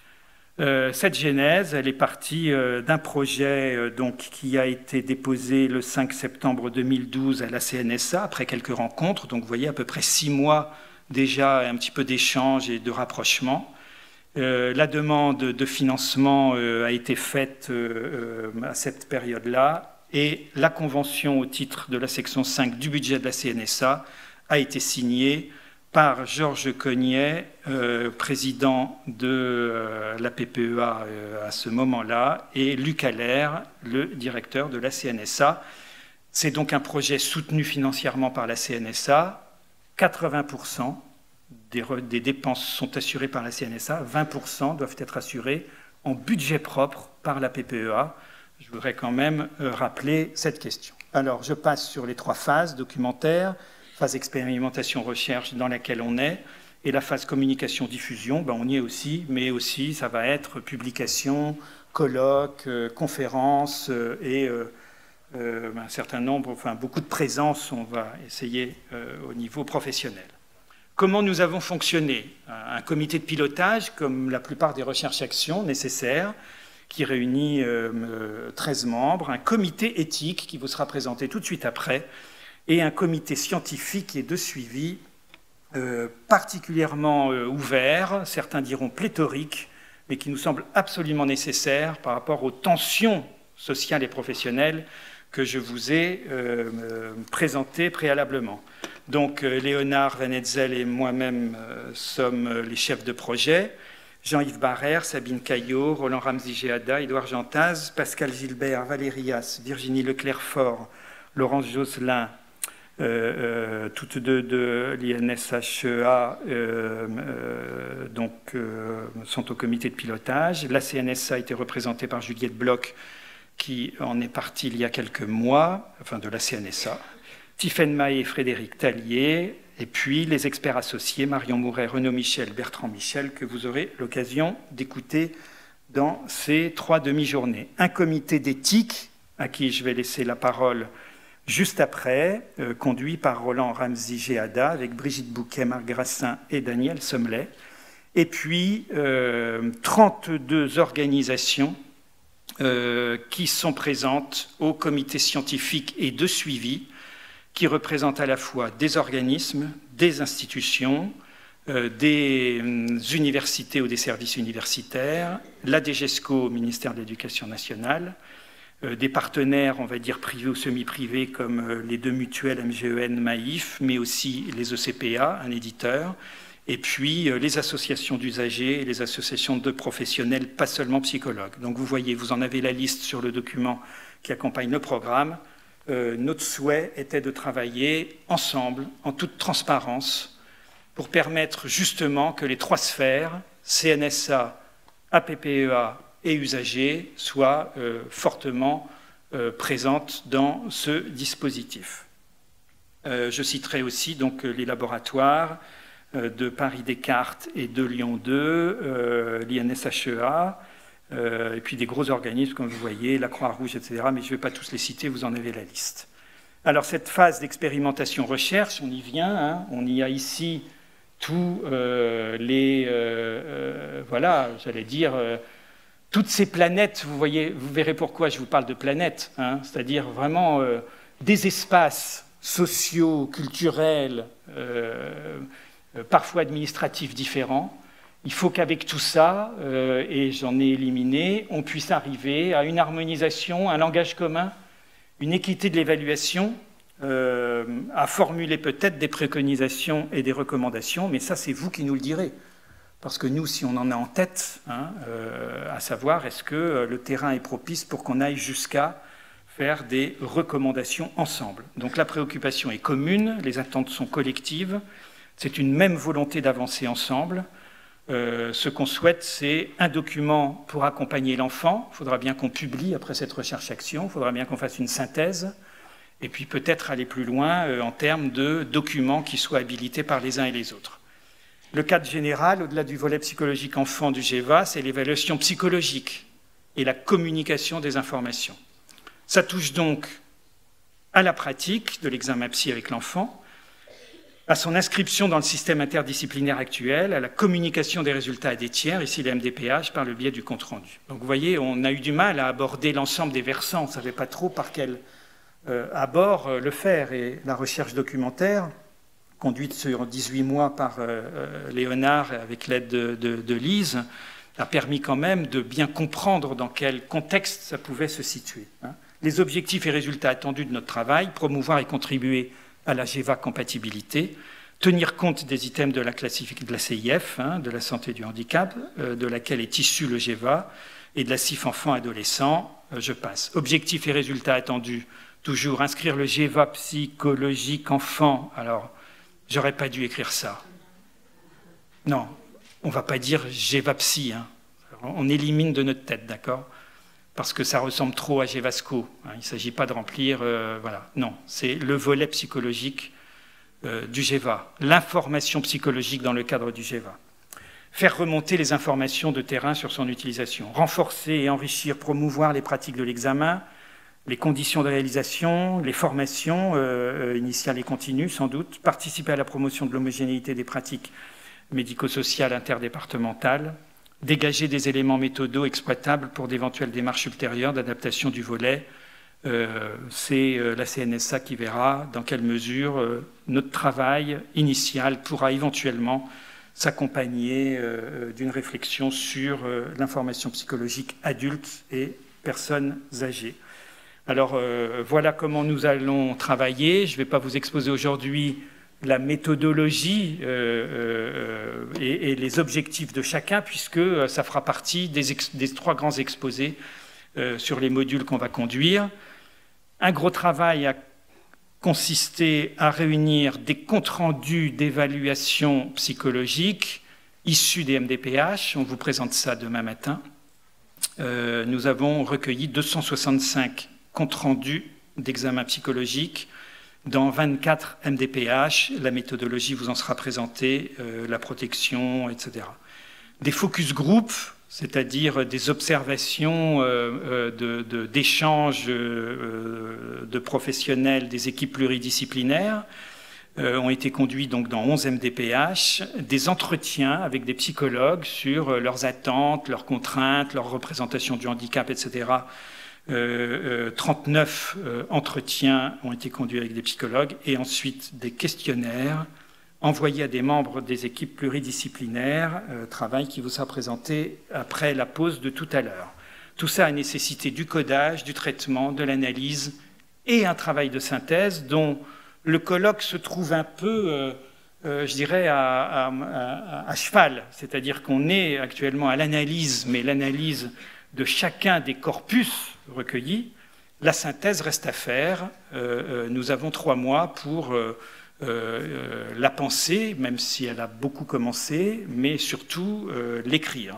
Speaker 2: Euh, cette genèse, elle est partie euh, d'un projet euh, donc, qui a été déposé le cinq septembre deux mille douze à la C N S A, après quelques rencontres, donc vous voyez à peu près six mois déjà, un petit peu d'échanges et de rapprochement. Euh, la demande de financement euh, a été faite euh, à cette période-là, et la convention au titre de la section cinq du budget de la C N S A a été signée par Georges Cognet, euh, président de euh, la P P E A euh, à ce moment-là, et Luc Allaire, le directeur de la C N S A. C'est donc un projet soutenu financièrement par la C N S A. quatre-vingts pour cent des, des dépenses sont assurées par la C N S A, vingt pour cent doivent être assurées en budget propre par la P P E A. Je voudrais quand même euh, rappeler cette question. Alors, je passe sur les trois phases documentaires, phase expérimentation-recherche dans laquelle on est, et la phase communication-diffusion, ben, on y est aussi, mais aussi ça va être publication, colloques, euh, conférences euh, et euh, euh, un certain nombre, enfin beaucoup de présence, on va essayer euh, au niveau professionnel. Comment nous avons fonctionné? Un comité de pilotage, comme la plupart des recherches-actions nécessaires, qui réunit euh, treize membres, un comité éthique qui vous sera présenté tout de suite après, et un comité scientifique et de suivi euh, particulièrement euh, ouvert, certains diront pléthorique, mais qui nous semble absolument nécessaire par rapport aux tensions sociales et professionnelles que je vous ai euh, euh, présentées préalablement. Donc euh, Léonard Van Hetzel et moi-même euh, sommes les chefs de projet. Jean-Yves Barrère, Sabine Caillot, Roland Ramsey-Géada, Édouard Gentaz, Pascal Gilbert, Valérie As, Virginie Leclerc-Fort, Laurence Josselin, euh, euh, toutes deux de l'I N S H E A, euh, euh, donc, euh, sont au comité de pilotage. La C N S A a été représentée par Juliette Bloch, qui en est partie il y a quelques mois, enfin de la C N S A. Tiffaine Mahé et Frédéric Tallier, et puis les experts associés, Marion Mouret, Renaud Michel, Bertrand Michel, que vous aurez l'occasion d'écouter dans ces trois demi-journées. Un comité d'éthique, à qui je vais laisser la parole juste après, euh, conduit par Roland Ramsey-Géada, avec Brigitte Bouquet, Marc Grassin et Daniel Sommelet. Et puis, euh, trente-deux organisations euh, qui sont présentes au comité scientifique et de suivi, qui représentent à la fois des organismes, des institutions, euh, des euh, universités ou des services universitaires, la DGESCO au ministère de l'Éducation nationale, euh, des partenaires, on va dire, privés ou semi-privés, comme euh, les deux mutuelles M G E N, Maïf, mais aussi les E C P A, un éditeur, et puis euh, les associations d'usagers et les associations de professionnels, pas seulement psychologues. Donc vous voyez, vous en avez la liste sur le document qui accompagne le programme. Euh, notre souhait était de travailler ensemble, en toute transparence, pour permettre justement que les trois sphères, C N S A, A P P E A et usagers, soient euh, fortement euh, présentes dans ce dispositif. Euh, je citerai aussi donc, les laboratoires euh, de Paris-Descartes et de Lyon deux, euh, l'I N S H E A, Euh, et puis des gros organismes, comme vous voyez, la Croix-Rouge, et cetera, mais je ne vais pas tous les citer, vous en avez la liste. Alors, cette phase d'expérimentation-recherche, on y vient, hein, on y a ici tous euh, les, euh, euh, voilà, j'allais dire, euh, toutes ces planètes, vous voyez, vous verrez pourquoi je vous parle de planètes, hein, c'est-à-dire vraiment euh, des espaces sociaux, culturels, euh, euh, parfois administratifs différents. Il faut qu'avec tout ça, euh, et j'en ai éliminé, on puisse arriver à une harmonisation, un langage commun, une équité de l'évaluation, euh, à formuler peut-être des préconisations et des recommandations, mais ça, c'est vous qui nous le direz. parce que nous, si on en a en tête, hein, euh, à savoir, est-ce que le terrain est propice pour qu'on aille jusqu'à faire des recommandations ensemble. Donc la préoccupation est commune, les attentes sont collectives, c'est une même volonté d'avancer ensemble. Euh, ce qu'on souhaite, c'est un document pour accompagner l'enfant. Il faudra bien qu'on publie après cette recherche-action, il faudra bien qu'on fasse une synthèse, et puis peut-être aller plus loin euh, en termes de documents qui soient habilités par les uns et les autres. Le cadre général, au-delà du volet psychologique enfant du G E V A, c'est l'évaluation psychologique et la communication des informations. Ça touche donc à la pratique de l'examen psy avec l'enfant, à son inscription dans le système interdisciplinaire actuel, à la communication des résultats à des tiers, ici les M D P H, par le biais du compte-rendu. Donc vous voyez, on a eu du mal à aborder l'ensemble des versants, on ne savait pas trop par quel euh, abord euh, le faire. Et la recherche documentaire, conduite sur dix-huit mois par euh, euh, Léonard avec l'aide de, de, de Lise, a permis quand même de bien comprendre dans quel contexte ça pouvait se situer. Hein. Les objectifs et résultats attendus de notre travail, promouvoir et contribuer à la G E V A compatibilité, tenir compte des items de la classification de la C I F, hein, de la santé du handicap, euh, de laquelle est issu le G E V A, et de la C I F enfant-adolescent, euh, je passe. Objectifs et résultats attendus, toujours inscrire le G E V A psychologique enfant. Alors, j'aurais pas dû écrire ça. Non, on ne va pas dire G E V A psy, hein. On élimine de notre tête, d'accord ? Parce que ça ressemble trop à Gévasco. Il ne s'agit pas de remplir... Euh, voilà. Non, c'est le volet psychologique euh, du G E V A. L'information psychologique dans le cadre du G E V A. Faire remonter les informations de terrain sur son utilisation. Renforcer et enrichir, promouvoir les pratiques de l'examen, les conditions de réalisation, les formations euh, initiales et continues, sans doute. Participer à la promotion de l'homogénéité des pratiques médico-sociales interdépartementales. Dégager des éléments méthodaux exploitables pour d'éventuelles démarches ultérieures d'adaptation du volet. Euh, c'est euh, la C N S A qui verra dans quelle mesure euh, notre travail initial pourra éventuellement s'accompagner euh, d'une réflexion sur euh, l'information psychologique adulte et personnes âgées. Alors euh, voilà comment nous allons travailler. Je ne vais pas vous exposer aujourd'hui la méthodologie euh, euh, et, et les objectifs de chacun, puisque ça fera partie des, ex, des trois grands exposés euh, sur les modules qu'on va conduire. Un gros travail a consisté à réunir des comptes rendus d'évaluation psychologique issus des M D P H. On vous présente ça demain matin. Euh, nous avons recueilli deux cent soixante-cinq comptes rendus d'examen psychologique dans vingt-quatre M D P H, la méthodologie vous en sera présentée, euh, la protection, et cetera. Des focus group, c'est-à-dire des observations euh, de, de, d'échanges euh, de professionnels des équipes pluridisciplinaires, euh, ont été conduits donc dans onze M D P H, des entretiens avec des psychologues sur leurs attentes, leurs contraintes, leur représentation du handicap, et cetera, Euh, euh, trente-neuf euh, entretiens ont été conduits avec des psychologues et ensuite des questionnaires envoyés à des membres des équipes pluridisciplinaires, euh, travail qui vous sera présenté après la pause de tout à l'heure. Tout ça a nécessité du codage, du traitement, de l'analyse et un travail de synthèse dont le colloque se trouve un peu, euh, euh, je dirais, à, à, à, à cheval. C'est-à-dire qu'on est actuellement à l'analyse, mais l'analyse de chacun des corpus recueillis, la synthèse reste à faire. Euh, nous avons trois mois pour euh, euh, la penser, même si elle a beaucoup commencé, mais surtout euh, l'écrire.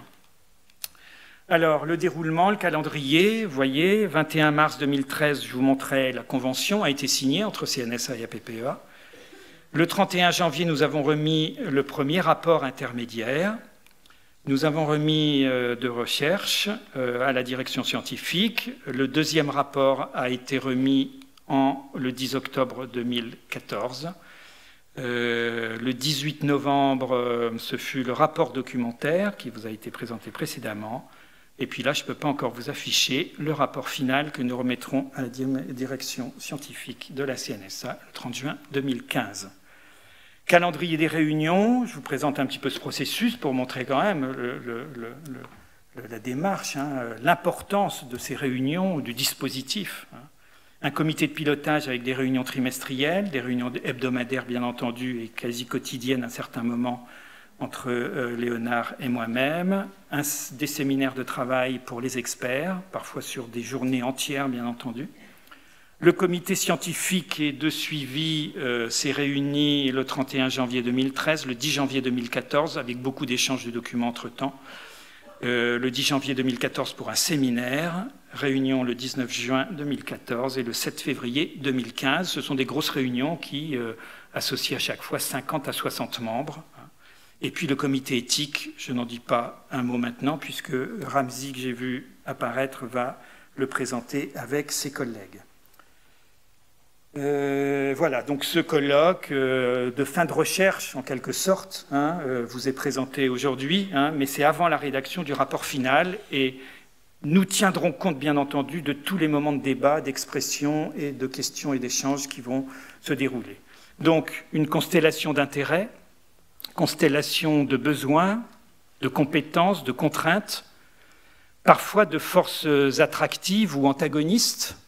Speaker 2: Alors, le déroulement, le calendrier, vous voyez, vingt et un mars deux mille treize, je vous montrais, la convention a été signée entre C N S A et A P P E A. Le trente et un janvier, nous avons remis le premier rapport intermédiaire. Nous avons remis euh, de recherche euh, à la direction scientifique. Le deuxième rapport a été remis en, le dix octobre deux mille quatorze. Euh, le dix-huit novembre, euh, ce fut le rapport documentaire qui vous a été présenté précédemment. Et puis là, je ne peux pas encore vous afficher le rapport final que nous remettrons à la direction scientifique de la C N S A le trente juin deux mille quinze. Calendrier des réunions, je vous présente un petit peu ce processus pour montrer quand même le, le, le, le, la démarche, hein, l'importance de ces réunions, du dispositif. Hein. Un comité de pilotage avec des réunions trimestrielles, des réunions hebdomadaires bien entendu et quasi quotidiennes à certains moments entre euh, Léonard et moi-même, un, des séminaires de travail pour les experts, parfois sur des journées entières, bien entendu. Le comité scientifique et de suivi euh, s'est réuni le trente et un janvier deux mille treize, le dix janvier deux mille quatorze, avec beaucoup d'échanges de documents entre-temps. Euh, le dix janvier deux mille quatorze pour un séminaire, réunion le dix-neuf juin deux mille quatorze et le sept février deux mille quinze. Ce sont des grosses réunions qui euh, associent à chaque fois cinquante à soixante membres. Et puis le comité éthique, je n'en dis pas un mot maintenant, puisque Ramzi, que j'ai vu apparaître, va le présenter avec ses collègues. Euh, voilà, donc ce colloque euh, de fin de recherche, en quelque sorte, hein, euh, vous est présenté aujourd'hui, hein, mais c'est avant la rédaction du rapport final, et nous tiendrons compte, bien entendu, de tous les moments de débat, d'expression et de questions et d'échanges qui vont se dérouler. Donc, une constellation d'intérêts, constellation de besoins, de compétences, de contraintes, parfois de forces attractives ou antagonistes.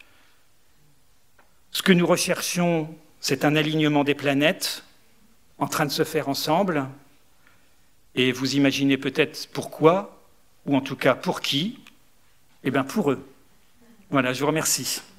Speaker 2: Ce que nous recherchons, c'est un alignement des planètes en train de se faire ensemble. Et vous imaginez peut-être pourquoi, ou en tout cas pour qui? Eh bien pour eux. Voilà, je vous remercie.